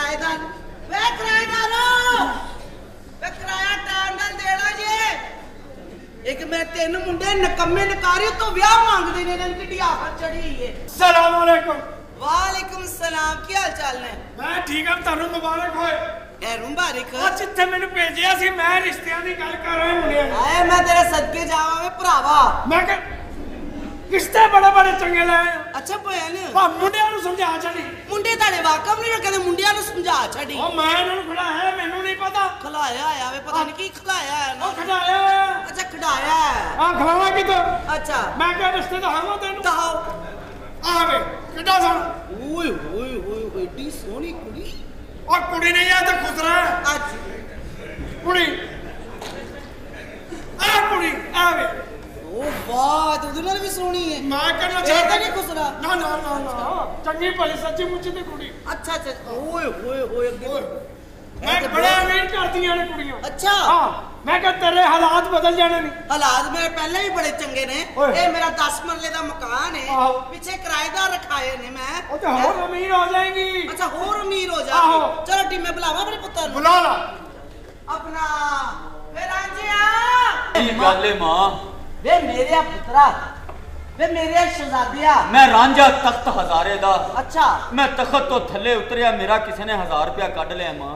किराएदार वे किराएदारो वे किराया टाइम नाल देना जे एक मैं तीन मुंडे नकम्मे नकारी तो ब्याह मांगदे ने इन्हां की आफत चढ़ी है। अस्सलाम वालेकुम। वालेकुम सलाम की हाल चाल ने? मैं ठीक हां तानू मुबारक होए। ए मुबारक ओ जिथे मैंने भेजिया सी मैं रिश्तियां दी गल कर रहा मुंडे आए मैं तेरे सदके जावां वे भरावा मैं रिश्ते बड़े बड़े चंगे लाए। अच्छा भैन वाह मुंडियां नु समझा छड़ी मुंडे ताड़े वाकफ नहीं रखदे मुंडियां नु समझा छड़ी ओ मैं इन्हां नु खड़ाया मैनू नहीं पता खलाया आया वे पता नहीं की खलाया है ओ खड़ाया अच्छा खड़ाया हां खड़ावा कितो अच्छा मैं क्या रिश्तेदार हां तेनू ताओ आवे किड्डा सन ओए ओए ओए एडी सोहनी कुड़ी और कुड़ी नहीं है तो खुसरा आज कुड़ी आ कुड़ी आवे ओ वाह तू दुनिया भी सोहनी है मैं कहना चाहता नहीं खुसरा ना ना ना ना चंगी भली सच्ची मुच्ची दी कुड़ी अच्छा अच्छा ओए ओए ओए मैं बड़ा अमीर करदियां ने कुड़ियां अच्छा हां मैं कह तेरे हालात बदल जाने नहीं हालात मेरे पहले भी बड़े चंगे ने ये मेरा 10 मरले का मकान है पीछे किराएदार रखाए ने मैं ओ तो और अमीर हो जाएगी। अच्छा और अमीर हो जाएगी चलो टीम में बुलावा अपने पुत्र बुला ला अपना वे रांझिया की गल है मां वे मेरे पुत्रा वे मेरे शहजादिया मैं रांझा तख्त हजारे दा अच्छा मैं तख्त तो थले उतरिया मेरा किसी ने 1000 रुपया कढ लिया मां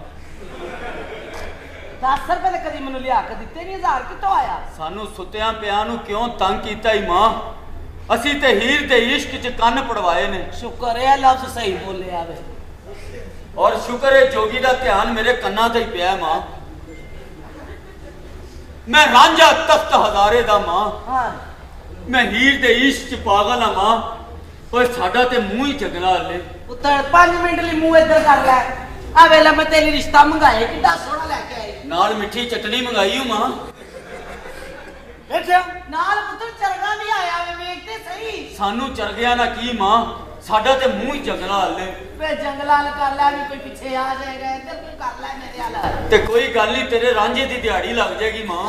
10 रुपए तो कदी मैनू लिया के दिते नहीं 1000 कितों आया सानू सुत्या पिया नु क्यों तंग कीता ही मां असी ते हीर दे इश्क च कान पड़वाए ने शुक्र है लफ्ज सही बोले आवे और शुक्र है जोगी दा ध्यान मेरे कन्ना ते ही पिया मां मैं रांझा तख्त हजारे दा मां हां मैं हीर दे इश्क च पागल हां मां ओए साडा ते मुंह ही जगना हले पुत्र 5 मिनट लिए मुंह इधर कर ले आ वेला मैं तेरी रिश्ता मंगाए किड्डा सोना लेके आई नाल मिठी चटनी मंगाई हूं मां देखया नाल पुत्र चरगा भी आया वे देखते सही सानू चरगिया ना की मां साडा ते मुंह ही जगना हले वे जंगलां न कर ले भी कोई पीछे आ जाएगा इधर क्यों कर ले मेरे वाला ते कोई गल नहीं तेरे रांझे दी दिहाड़ी लग जाएगी मां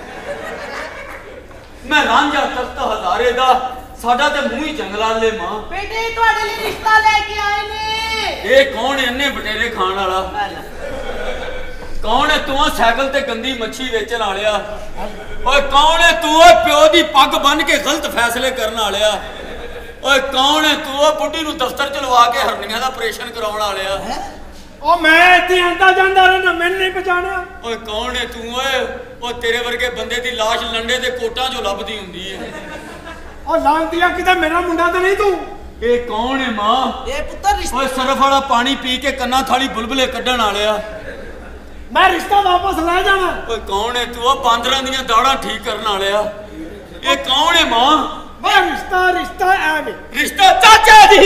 मैं रांझा तख्त हजारे दा साडा ते मुंह ही जंगला ले मां बेटे ਤੁਹਾਡੇ ਲਈ ਰਿਸ਼ਤਾ ਲੈ ਕੇ ਆਏ ਨੇ ਇਹ ਕੌਣ ਹੈ ਇੰਨੇ ਬਟੇਰੇ ਖਾਣ ਵਾਲਾ ਕੌਣ ਹੈ ਤੂੰ ਸਾਈਕਲ ਤੇ ਗੰਦੀ ਮੱਛੀ ਵੇਚਣ ਵਾਲਿਆ ਓਏ ਕੌਣ ਹੈ ਤੂੰ ਓਏ ਪਿਓ ਦੀ ਪੱਗ ਬੰਨ ਕੇ ਗਲਤ ਫੈਸਲੇ ਕਰਨ ਵਾਲਿਆ ਓਏ ਕੌਣ ਹੈ ਤੂੰ ਓ ਬੁੱਢੀ ਨੂੰ ਦਫ਼ਤਰ ਚ ਲਵਾ ਕੇ ਹਰਨੀਆਂ ਦਾ ਆਪਰੇਸ਼ਨ ਕਰਾਉਣ ਵਾਲਿਆ ओ मैं इत्थे आंदा जांदा रहना मैंने नहीं पहचानिया ਓਏ ਕੌਣ ਹੈ ਤੂੰ ਓਏ ਓ ਤੇਰੇ ਵਰਗੇ ਬੰਦੇ ਦੀ ਲਾਸ਼ ਲੰਡੇ ਦੇ ਕੋਟਾਂ ਚੋਂ ਲੱਭਦੀ ਹੁੰਦੀ ਹੈ ओ लांतिया किते मेरा मुंडा तो नहीं तू ਇਹ ਕੌਣ ਹੈ ਮਾਂ ਇਹ ਪੁੱਤਰ ਰਿਸ਼ਤਾ ਓਏ ਸਰਫ ਵਾਲਾ ਪਾਣੀ ਪੀ ਕੇ ਕੰਨਾਂ ਥਾਲੀ ਬੁਲਬੁਲੇ ਕੱਢਣ ਵਾਲਿਆ मैं रिश्ता वापस ले जाना ਓਏ ਕੌਣ ਹੈ ਤੂੰ ਉਹ ਬਾਂਦਰਾਂ ਦੀਆਂ ਦਾੜਾਂ ਠੀਕ ਕਰਨ ਵਾਲਿਆ ਇਹ ਕੌਣ ਹੈ ਮਾਂ मैं रिश्ता रिश्ता ऐ ਰਿਸ਼ਤਾ ਚਾਚਾ ਜੀ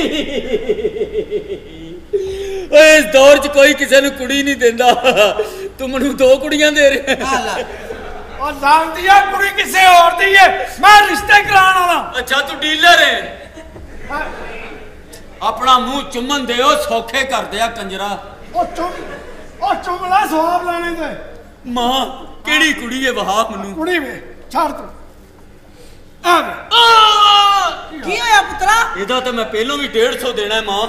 ਓਏ ਇਸ ਦੌਰ 'ਚ ਕੋਈ ਕਿਸੇ ਨੂੰ ਕੁੜੀ ਨਹੀਂ ਦਿੰਦਾ ਤੂੰ ਮੈਨੂੰ 2 ਕੁੜੀਆਂ ਦੇ ਰਿਹਾ और लांतिया कुड़ी किसे और दी है मैं रिश्ते कराने वाला अच्छा तू डीलर है अपना मुंह चुम्मन दे सौखे कर दिया कंजरा ओ चुमला स्वाब लेने दे मां केड़ी कुड़ी है वहा मनु कुड़ी वे छाड़ तू आ ਕੀ ਹੋਇਆ ਪੁੱਤਰਾ ਇਹਦਾ ਤਾਂ ਮੈਂ ਪਹਿਲੋਂ ਵੀ 150 ਦੇਣਾ ਹੈ ਮਾਂ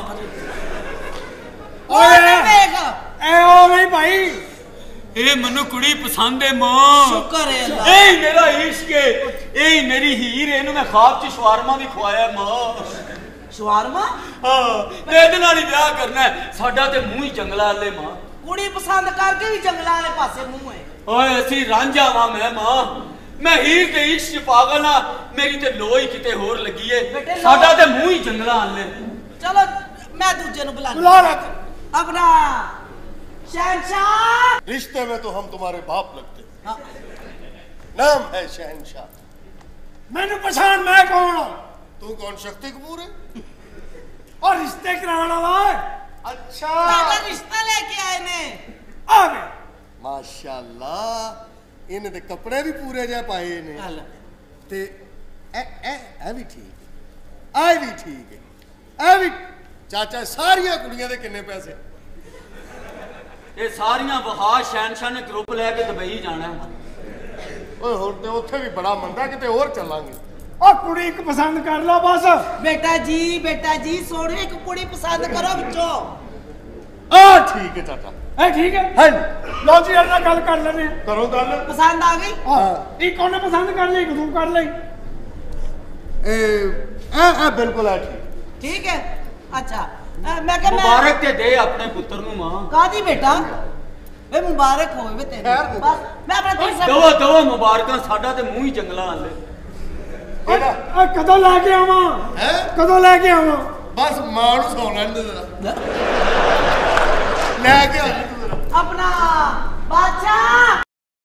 ਓਏ ਵੇਖ ए ओ नहीं भाई ਇਹ ਮੈਨੂੰ ਕੁੜੀ ਪਸੰਦ ਹੈ ਮਾਂ ਸ਼ੁਕਰ ਹੈ ਅੱਲਾ ਇਹ ਮੇਰਾ ਇਸ਼ਕ ਹੈ ਇਹ ਮੇਰੀ ਹੀਰ ਇਹਨੂੰ ਮੈਂ ਖਾਬ 'ਚ ਸ਼ਵਾਰਮਾ ਵੀ ਖਵਾਇਆ ਮਾਂ ਸ਼ਵਾਰਮਾ ਹਾਂ ਮੈਂ ਇਹਦੇ ਨਾਲ ਹੀ ਵਿਆਹ ਕਰਨਾ ਹੈ ਸਾਡਾ ਤੇ ਮੂੰਹ ਹੀ ਜੰਗਲਾ ਵਾਲੇ ਮਾਂ ਕੁੜੀ ਪਸੰਦ ਕਰਕੇ ਵੀ ਜੰਗਲਾਂ ਵਾਲੇ ਪਾਸੇ ਮੂੰਹ ਹੈ ਓਏ ਅਸੀਂ ਰਾਂਝਾ ਵਾਂ ਮੈਂ ਮਾਂ ਮੈਂ ਹੀਰ ਦੇ ਇਸ਼ਕ 'ਚ ਪਾਗਲ ਆ ਮੇਰੀ ਤੇ ਲੋਈ ਕਿਤੇ ਹੋਰ ਲੱਗੀ ਏ ਸਾਡਾ ਤੇ ਮੂੰਹ ਹੀ ਜੰਗਲਾ ਵਾਲੇ ਚਲੋ ਮੈਂ ਦੂਜੇ ਨੂੰ बुला ਬੁਲਾਣਾ रख अपना शहनशाह रिश्ते में तो हम तुम्हारे बाप लगते हैं। नाम है शहनशाह। मैंने पहचान मैं कौन हूं तू कौन शक्ति कपूर है? और रिश्ते कराने वाला है अच्छा पहला रिश्ता लेके आए ने आ गए माशाल्लाह इन दे कपड़े भी पूरे जे पाए ने ते ए भी ठीक है आ भी ठीक है ए भी चाचा सारिया कुड़ियां दे किन्ने पैसे ये सारियां बहा शहनशाह ने ग्रुप लेके दुबई जाना है ओए हुण ते उत्थे भी बड़ा मंदा किते और चलांगे और कुड़ी एक पसंद कर लो बस बेटा जी सोने एक कुड़ी पसंद करो बच्चों ਆ ਠੀਕ ਹੈ ਚਾਚਾ। है ठीक है ਹਾਂਜੀ लो जी अल्लाह गल कर लेने ਕਰੋ ਗੱਲ। पसंद आ गई? हाँ एक कोने पसंद कर ली तू कर ली ਇਹ ਬਿਲਕੁਲ ਆ ਠੀਕ। ठीक है अच्छा मैं क्या ਮੁਬਾਰਕ ਤੇ ਦੇ ਆਪਣੇ ਪੁੱਤਰ ਨੂੰ ਮਾਂ। कादी बेटा वे मुबारक होवे वे तेरे खैर बस मैं अपने तीर से ਦਵਾ ਦਵਾ ਮੁਬਾਰਕਾਂ ਸਾਡਾ ਤੇ ਮੂੰਹ ਹੀ ਜੰਗਲਾਂ ਹਾਲੇ। ਇਹਦਾ कदों लैके आवा ਹੈ कदों लैके आवा ਬਸ ਮਾਂ ਨੂੰ ਸੌ ਲੈਣ ਦੇ ਜ਼ਰਾ। ਲੈ ਕੇ ਆ ਜੀ ਤੂੰ ਜ਼ਰਾ। अपना बादशाह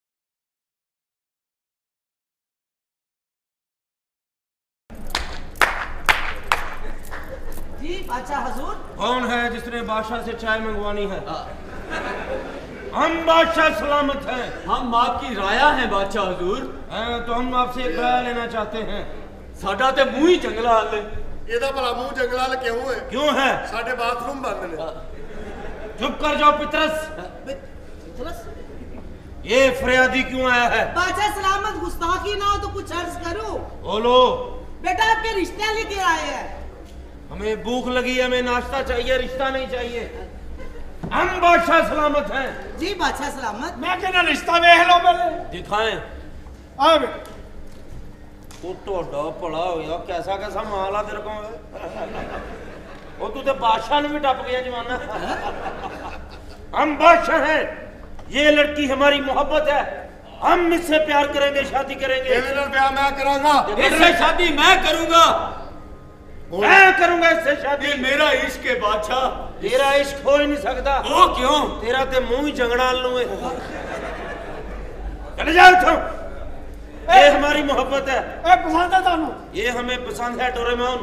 जी बादशाह हजूर कौन है जिसने बादशाह से चाय मंगवानी है? हम बादशाह सलामत हैं। हम आपकी राया हैं बादशाह हजूर। तो हम आपसे एक राय लेना चाहते हैं। ਸਾਡਾ ਤੇ ਮੂੰਹ ਹੀ ਜੰਗਲਾਂ ਹਾਲੇ। ਇਹਦਾ ਭਲਾ ਮੂੰਹ ਜੰਗਲਾਂ ਵਾਲ ਕਿਉਂ ਹੈ? क्यों है? ਸਾਡੇ ਬਾਥਰੂਮ ਬੰਦ ਨੇ। चुप कर जाओ पितरस। ये फरियादी क्यों आया है? बादशाह सलामत गुस्ताखी ना हो तो कुछ अर्ज करो। बोलो। बेटा आपके रिश्ते लेके आए हैं। हमें भूख लगी है, हमें नाश्ता चाहिए, रिश्ता नहीं चाहिए। हम बादशाह सलामत हैं। जी बादशाह सलामत मैं कहना रिश्ता देख लो पहले दिखाएं। आ बे तू टोडा पड़ा हो गया, कैसा कैसा माल आ तेरे को। वो तू तो बादशाह ने भी टप गया जमाना। हम बादशाह हैं। ये लड़की हमारी मोहब्बत है, हम इससे प्यार करेंगे, शादी करेंगे। ਇਹਦੇ ਨਾਲ ਵਿਆਹ ਮੈਂ ਕਰਾਂਗਾ। इससे शादी मैं करूंगा। मैं करूंगा इससे शादी। ये मेरा इश्क है बादशाह। तेरा इश्क हो ही नहीं सकता। वो क्यों? तेरा ते मुंह ही जंगड़ा लू है। चले जाओ इथों। ये हमारी मोहब्बत है। ए पसंद है तानू ये हमें पसंद है डोरेमोन।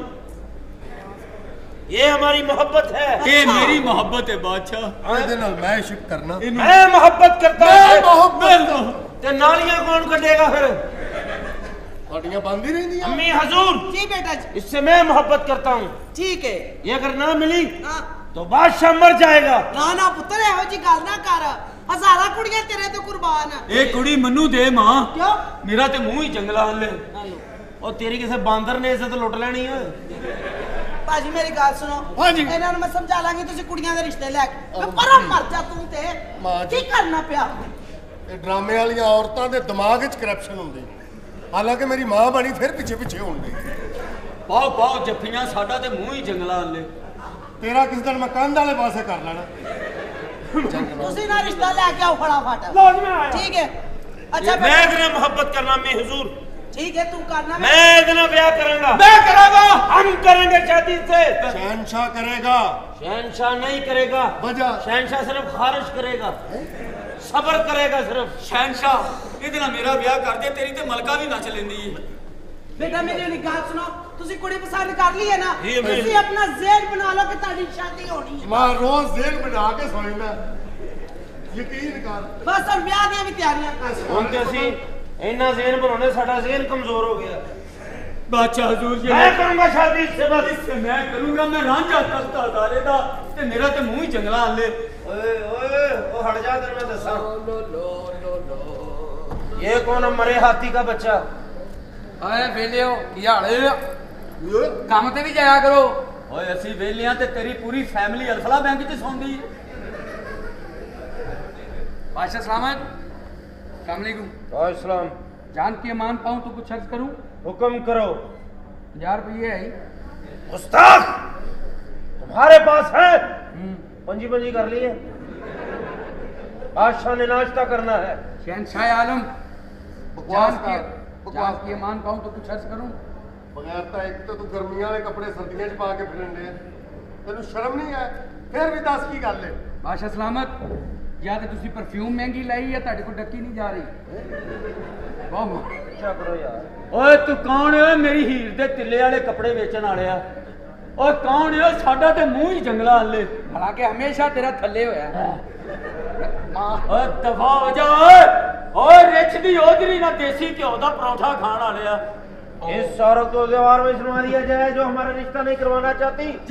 ये हमारी मोहब्बत है। ये मेरी मोहब्बत है बादशाह। ਇਹਦੇ ਨਾਲ ਮੈਂ ਇਸ਼ਕ ਕਰਨਾ। मैं मोहब्बत करता मैं हूं। मोहब्बत ते नालियां कौन कटेगा फिर? ਤੁਹਾਡੀਆਂ ਬੰਦ ਹੀ ਰਹਿੰਦੀਆਂ। अम्मी हजूर जी बेटा जी इससे मैं मोहब्बत करता हूँ। ठीक है ये अगर ना मिली हाँ तो बादशाह मर जाएगा। ना ना पुत्र ਇਹੋ ਜੀ ਗੱਲ ਨਾ ਕਰ ਹਜ਼ਾਰਾਂ ਕੁੜੀਆਂ ਤੇਰੇ ਤੇ ਕੁਰਬਾਨ ਆ ये कुड़ी मन्नू दे मां। क्यों मेरा ते मुंह ही जंगला हाले। और तेरी किसी बांदर ने इज्जत लुट लेनी है। ਭਾਜੀ ਮੇਰੀ ਗੱਲ ਸੁਣੋ ਹਾਂਜੀ। ਇਹਨਾਂ ਨੂੰ ਮੈਂ ਸਮਝਾ ਲਾਂਗੀ ਤੁਸੀਂ ਕੁੜੀਆਂ ਦੇ ਰਿਸ਼ਤੇ ਲੈ ਕੇ ਮੈਂ ਪਰਾਂ ਮਰ ਜਾ ਤੂੰ ਤੇ ਮਾਂ ਜੀ। ਕੀ ਕਰਨਾ ਪਿਆ ਇਹ ਡਰਾਮੇ ਵਾਲੀਆਂ ਔਰਤਾਂ ਦੇ ਦਿਮਾਗ 'ਚ ਕਰਪਸ਼ਨ ਹੁੰਦੀ। ਹਾਲਾਂਕਿ ਮੇਰੀ ਮਾਂ ਬਣੀ ਫਿਰ ਪਿੱਛੇ ਪਿੱਛੇ ਹੋਣ ਦੀ। पाओ पाओ जफ्फियां साडा ते मुंह ही जंगला हाले। ਤੇਰਾ ਕਿਸ ਦਿਨ ਮੈਂ ਕੰਧ ਵਾਲੇ ਪਾਸੇ ਕਰ ਲੈਣਾ। ਤੁਸੀਂ ਨਾ ਰਿਸ਼ਤਾ ਲੈ ਕੇ ਆਓ ਫਟਾਫਟ लो जी मैं आया ठीक है अच्छा मैं बेटा इतना मोहब्बत करना मैं हुजूर। ठीक है तू करना मैं इतना ब्याह करूंगा। मैं करागा हम करेंगे शादी से। शहनशाह करेगा। शहनशाह नहीं करेगा। वजह शहनशाह सिर्फ खारिज करेगा, सबर करेगा सिर्फ। शहनशाह ਇਹਦੇ ਨਾਲ ਮੇਰਾ ਵਿਆਹ ਕਰ ਦੇ ਤੇਰੀ ਤੇ ਮਲਕਾ ਵੀ ਨੱਚ ਲੈਂਦੀ ਏ। बेटा मेरी ਗੱਲ ਸੁਣੋ ਤੁਸੀਂ ਕੁੜੀ ਪਸੰਦ ਕਰ ਲਈ ਹੈ ਨਾ ਇਹ ਮੈਂ- ਤੁਸੀਂ ਆਪਣਾ ਜ਼ਹਿਨ ਬਣਾ ਲਓ ਕਿ ਤੁਹਾਡੀ ਸ਼ਾਦੀ ਹੋਣੀ ਹੈ ਮਾਂ ਰੋਜ਼ ਜ਼ੇਲ ਬਣਾ ਕੇ ਸੌਂਦਾ। ਯਕੀਨ ਕਰ। ਬਸ ਹੁਣ ਵਿਆਹ ਦੀਆਂ ਵੀ ਤਿਆਰੀਆਂ ਕਰ ਹੁਣ ਤੇ ਅਸੀਂ ਇੰਨਾ ਜ਼ੇਨ ਬਣਾਉਣੇ, ਸਾਡਾ ਜ਼ੇਨ ਕਮਜ਼ੋਰ ਹੋ ਗਿਆ। बादशाह हजूर ये मैं करूंगा शादी इससे बस। इससे मैं करूंगा। मैं रांझा तख्ता हजारे दा ते मेरा ते मुंह ही जंगला हाले। ओए ओए ओ हट जा, तेरे मैं दसा। ये कौन है? मरे हाथी का बच्चा। ਆਏ ਵੇਲਿਓ ਕੀ ਹਾਲ ਹੈ ਕੰਮ ਤੇ ਵੀ ਜਾਇਆ ਕਰੋ ਓਏ ਅਸੀਂ ਵੇਲਿਆਂ ਤੇ ਤੇਰੀ ਪੂਰੀ ਫੈਮਿਲੀ ਅਲਫਲਾ ਬੈਂਕ 'ਚ ਸੌਂਦੀ ਏ। बादशाह सलामत अलैकुम और इस्लाम। जान के मान पाऊं तो कुछ अर्ज करूं हुक्म करो। 1000 रुपये है गुस्ताख, तुम्हारे पास है? पंजी पंजी कर लिए। बादशाह ने नाश्ता करना है। शहनशाह आलम जान के मान पाऊं तो कुछ अर्ज करूं ਬਗੈਰ ਤਾਂ ਇੱਕ ਤਾਂ ਤੂੰ ਗਰਮੀਆਂ ਵਾਲੇ ਕੱਪੜੇ ਸਰਦੀਆਂ 'ਚ ਪਾ ਕੇ ਫਿਰਨ ਦੇ। ਤੈਨੂੰ ਸ਼ਰਮ ਨਹੀਂ ਹੈ? ਫਿਰ ਵੀ ਦੱਸ ਕੀ ਗੱਲ ਹੈ? बादशाह सलामत या तो तुसी परफ्यूम महंगी लाई या ਤੁਹਾਡੇ ਕੋਲ ਡੱਕੀ ਨਹੀਂ ਜਾ ਰਹੀ ਬਹੁਤ अच्छा करो यार। ਓਏ ਤੂੰ ਕੌਣ ਏ? ਮੇਰੀ ਹੀਰ ਦੇ ਤਿੱਲੇ ਵਾਲੇ ਕੱਪੜੇ ਵੇਚਣ ਵਾਲਿਆ। ਓਏ ਕੌਣ ਏ? ਸਾਡਾ ਤੇ ਮੂੰਹ ਹੀ ਜੰਗਲਾ ਹਾਲੇ। ਹਾਲਾਂਕਿ ਹਮੇਸ਼ਾ ਤੇਰਾ ਥੱਲੇ ਹੋਇਆ ਮਾਂ ਓਏ ਦਫਾ ਹੋ ਜਾ ਓਏ। ਓਏ ਰਿਛ ਦੀ ਉਹਦੀ ਨਾ ਦੇਸੀ ਘਿਓ ਦਾ ਪਰੌਂਠਾ ਖਾਣ ਵਾਲਿਆ। इस औरत को व्यवहार में सुना दिया जाए जो हमारा रिश्ता नहीं करवाना चाहती। जी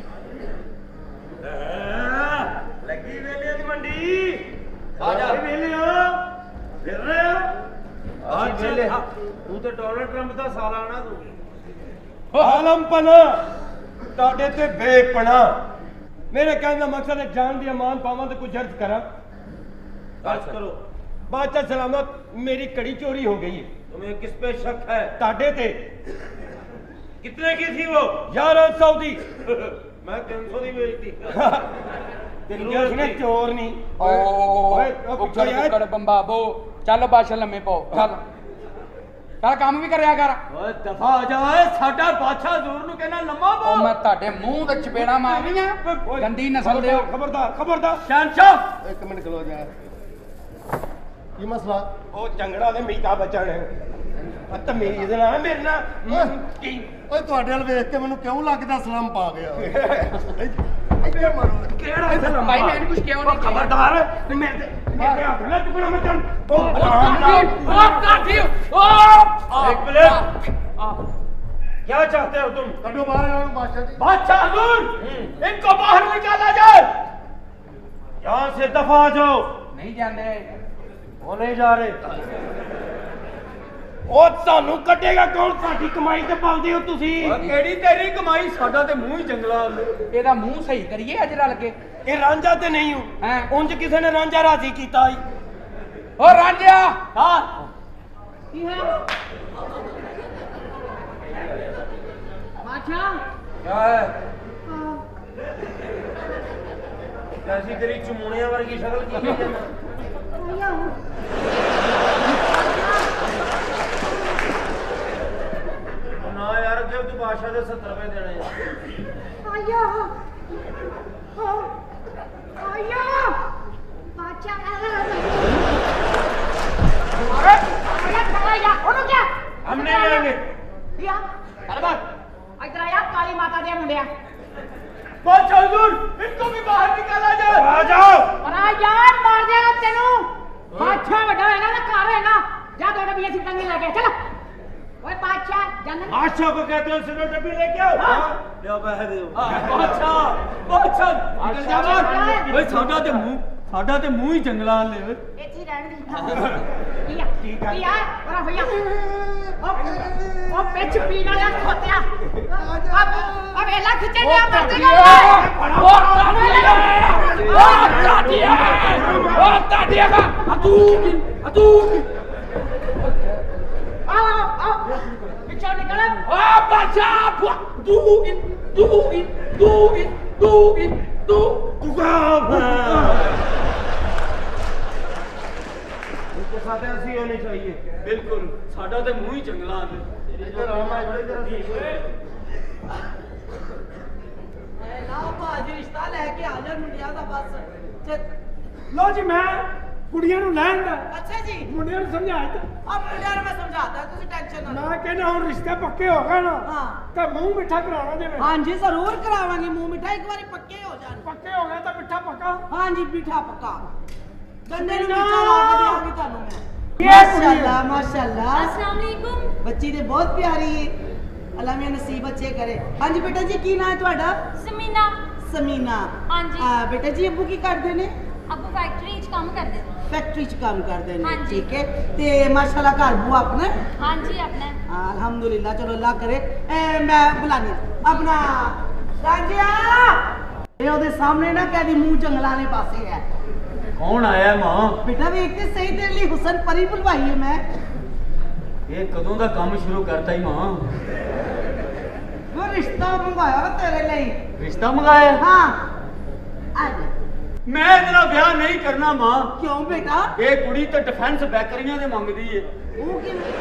लगी वेले की मंडी। आजा। वेले हो फिर रहे हो आज वेले। तू तो डोनाल्ड ट्रंप का सालाना तू। आलमपन ਤੁਹਾਡੇ ਤੇ ਬੇਪਣਾ मेरे कहने का मकसद है जान दी अमान पावा तो कुछ अर्ज करा। अर्ज करो। बादशाह सलामत, मेरी कड़ी चोरी हो गई है। तुम्हें किस पे शक है? ताडे थे। कितने की थी वो? 1100 दी। मैं 300 दी बेचती। तेरी क्या सुने चोर नहीं। ओए कुकड़ बंबा बो चल बादशाह लम्मे पाओ चल चल काम भी करया कर। ਓਏ ਦਫਾ ਹੋ ਜਾਏ ਸਾਡਾ ਬਾਦਸ਼ਾਹ ਜ਼ੂਰ ਨੂੰ ਕਹਿਣਾ ਲੰਮਾ ਉਹ ਪਾ ਮੈਂ ਤੁਹਾਡੇ ਮੂੰਹ ਤੇ ਚਪੇੜਾ ਮਾਰਨੀਆਂ ਗੰਦੀ ਨਸਲ ਦੇ खबरदार खबरदार। ਸ਼ਹਿਨशाह ਇੱਕ ਮਿੰਟ ਖਲੋ ਜਾ। ਕੀ ਮਸਲਾ? ਉਹ ਚੰਗੜਾ ਦੇ ਮੀਤਾ ਬਚਣ ਤਮੀਜ਼ ਨਾ ਮੇਰੇ ਨਾਲ ਕੀ ਓਏ ਤੁਹਾਡੇ ਵੱਲ ਵੇਖ ਕੇ ਮੈਨੂੰ ਕਿਉਂ ਲੱਗਦਾ ਸਲਮ ਪਾ ਗਿਆ। ਇੱਥੇ ਮਾਰੋ। ਕਿਹੜਾ ਇੱਥੇ ਲੰਮਾ? ਭਾਈ ਮੈਂ ਕੁਝ ਕਿਉਂ ਨਹੀਂ ਖਬਰਦਾਰ ਮੇਰੇ ਹੱਥ ਨਾਲ ਟੁਕੜਾ ਮਚਣ। एक मिनट। क्या चाहते हो तुम? ਕੱਢੋ ਬਾਹਰ ਇਹਨਾਂ ਨੂੰ ਬਾਦਸ਼ਾਹ ਜੀ। बादशाह हजूर इनको बाहर निकाला जाए। यहाँ से दफा हो जाओ। नहीं जाने वो नहीं जा रहे। ਉਹ ਤੁਹਾਨੂੰ ਕੱਢੇਗਾ ਕੌਣ? ਸਾਡੀ ਕਮਾਈ ਤੇ ਪਾਲਦੇ ਹੋ ਤੁਸੀਂ। ਓਏ ਕਿਹੜੀ ਤੇਰੀ ਕਮਾਈ ਸਾਡਾ ਤੇ ਮੂੰਹ ਹੀ ਜੰਗਲਾਂ ਵਾਲੇ। ਇਹਦਾ ਮੂੰਹ ਸਹੀ ਕਰੀਏ ਅੱਜ ਰਲ ਕੇ। ਇਹ ਰਾਂਝਾ ਤੇ ਨਹੀਂ ਹੂੰ। ਹੈਂ? ਉਂਝ ਕਿਸੇ ਨੇ ਰਾਂਝਾ ਰਾਜ਼ੀ ਕੀਤਾ ਹੀ। ਓ ਰਾਂਝਾ ਹਾਂ ਕੀ ਹੈ ਬਾਦਸ਼ਾਹ? क्या है? कैसी तेरी चुमूनिया वर्गी शक्ल की है? ना यार क्यों तू बादशाह दे 70 रुपए देने हैं? आया आया बादशाह अरे खड़ा या ਉਹਨੂੰ क्या हम नहीं लेंगे। या बराबर इधर आया काली माता दे मुंडिया बादशाह हजूर इनको भी बाहर निकाला जाए। आ जाओ। और आ यार मार देगा तेनू बादशाह बड़ा है ना घर है ना जा दो डब्बी ऐसी टंगी लेके चल ओए बादशाह जान बादशाह को कहते हो सिरो डब्बी लेके आओ। ले पैसे दो। बादशाह निकल जा बाहर। ਓਏ ਸਾਡਾ ਤੇ ਮੂੰਹ ਹੀ ਜੰਗਲਾਂ ਵਾਲੇ। ਓਏ ਇੱਥੇ ਰਹਿਣ ਦੀ ਕੀ ਆ ਬੜਾ ਭਈਆ ਉਹ ਪਿੱਛ ਪੀਣ ਵਾਲਾ ਖੋਤਿਆ ਅਬ ਵੇਲਾ ਖਿੱਚਣ ਲਿਆ ਮਰ ਦੇਗਾ ਪਿੱਛੋਂ ਨਿਕਲ इसके साथ ऐसी होनी चाहिए। ਬਿਲਕੁਲ ਸਾਡਾ ਤੇ ਮੂੰਹ ਹੀ ਜੰਗਲਾਂ ਵਾਲੇ। ਲਾਓ ਭਾਜੀ ਰਿਸ਼ਤਾ ਲੈ ਕੇ ਆ ਜਾ ਮੁੰਡਿਆਂ ਦਾ ਬਸ। ਲੋ ਜੀ ਮੈਂ ਕੁੜੀਆਂ ਨੂੰ ਲੈਣ ਦਾ ਅੱਛਾ ਜੀ ਮੁੰਡਿਆਂ ਨੂੰ ਸਮਝਾਇਆ ਤਾਂ ਆ ਮੁੰਡਿਆਂ ਨੂੰ ਮੈਂ ਸਮਝਾਤਾ ਤੁਸੀਂ ਟੈਨਸ਼ਨ ਨਾ ਲਓ। ਮੈਂ ਕਹਿੰਦਾ ਹੁਣ ਰਿਸ਼ਤੇ ਪੱਕੇ ਹੋ ਗਏ ਨਾ ਹਾਂ। ਤਾਂ ਮੂੰਹ ਮਿੱਠਾ ਕਰਾਉਣਾ ਜਿਵੇਂ ਹਾਂਜੀ ਜ਼ਰੂਰ ਕਰਾਵਾਂਗੇ ਮੂੰਹ ਮਿੱਠਾ ਇੱਕ ਵਾਰੀ ਪੱਕੇ ਹੋ ਜਾਣ। ਪੱਕੇ ਹੋ ਗਏ ਤਾਂ ਮਿੱਠਾ ਪੱਕਾ। ਹਾਂਜੀ ਮਿੱਠਾ ਪੱਕਾ ਗੰਨੇ ਨੂੰ ਮਿੱਠਾ ਲਾ ਕੇ ਦੇਵਾਂਗੀ ਤੁਹਾਨੂੰ ਮੈਂ। Yes, ਮਾਸ਼ਾਅੱਲਾ ਮਾਸ਼ਾਅੱਲਾ अस्सलाम वालेकुम ਬੱਚੀ ਤੇ ਬਹੁਤ ਪਿਆਰੀ ਹੈ। ਅੱਲਾ ਮੇ ਨਸੀਬ ਅੱਛੇ ਕਰੇ। ਹਾਂਜੀ ਬੇਟਾ ਜੀ ਕੀ ਨਾਮ ਹੈ ਤੁਹਾਡਾ? समीना ਸਮੀਨਾ। ਹਾਂਜੀ। ਬੇਟਾ ਜੀ ਅੱਬੂ ਕੀ ਕਰਦੇ ਨੇ? अबू फैक्ट्री च काम करदे ने ਫੈਕਟਰੀ 'ਚ ਕੰਮ ਕਰਦੇ ਨੇ। ਹਾਂਜੀ। ਠੀਕ ਹੈ ਤੇ ਮਾਸ਼ਾਅੱਲਾ ਘਰ ਬੂ ਆਪਣਾ? हाँ जी अपना ਅਲਹਮਦੁਲਿਲਾ ਚਲੋ ਅੱਲਾ ਕਰੇ। ਮੈਂ ਬੁਲਾਨੀ ਆਪਣਾ ਰਾਂਝਿਆ ਇਹ ਉਹਦੇ ਸਾਹਮਣੇ ਨਾ ਕਹਦੀ ਮੂੰਹ ਜੰਗਲਾਂ ਵਾਲੇ ਪਾਸੇ ਹੈ। ਕੌਣ ਆਇਆ ਮਾਂ? ਬੇਟਾ ਵੇਖ ਤੇ ਸਹੀ ਤੇਰੇ ਲਈ ਹੁਸਨ ਪਰੀ ਬੁਲਵਾਈ ਹੈ ਮੈਂ। ਇਹ ਕਦੋਂ ਦਾ ਕੰਮ ਸ਼ੁਰੂ ਕਰਤਾ ਹੀ ਮਾਂ? ਉਹ ਰਿਸ਼ਤਾ ਮੰਗਵਾਇਆ ਵਾ ਤੇਰੇ ਲਈ। ਰਿਸ਼ਤਾ ਮੰਗਾਇਆ? ਹਾਂ ਆ ਜਾ। ਮੈਂ ਇਹਦੇ ਨਾਲ ਵਿਆਹ ਨਹੀਂ ਕਰਨਾ ਮਾਂ। ਕਿਉਂ ਬੇਟਾ? ਇਹ ਕੁੜੀ ਤਾਂ ਡਿਫੈਂਸ ਬੈਕਰੀਆਂ ਦੇ ਮੰਗਦੀ ਏ। ਉਹ ਕਿਵੇਂ?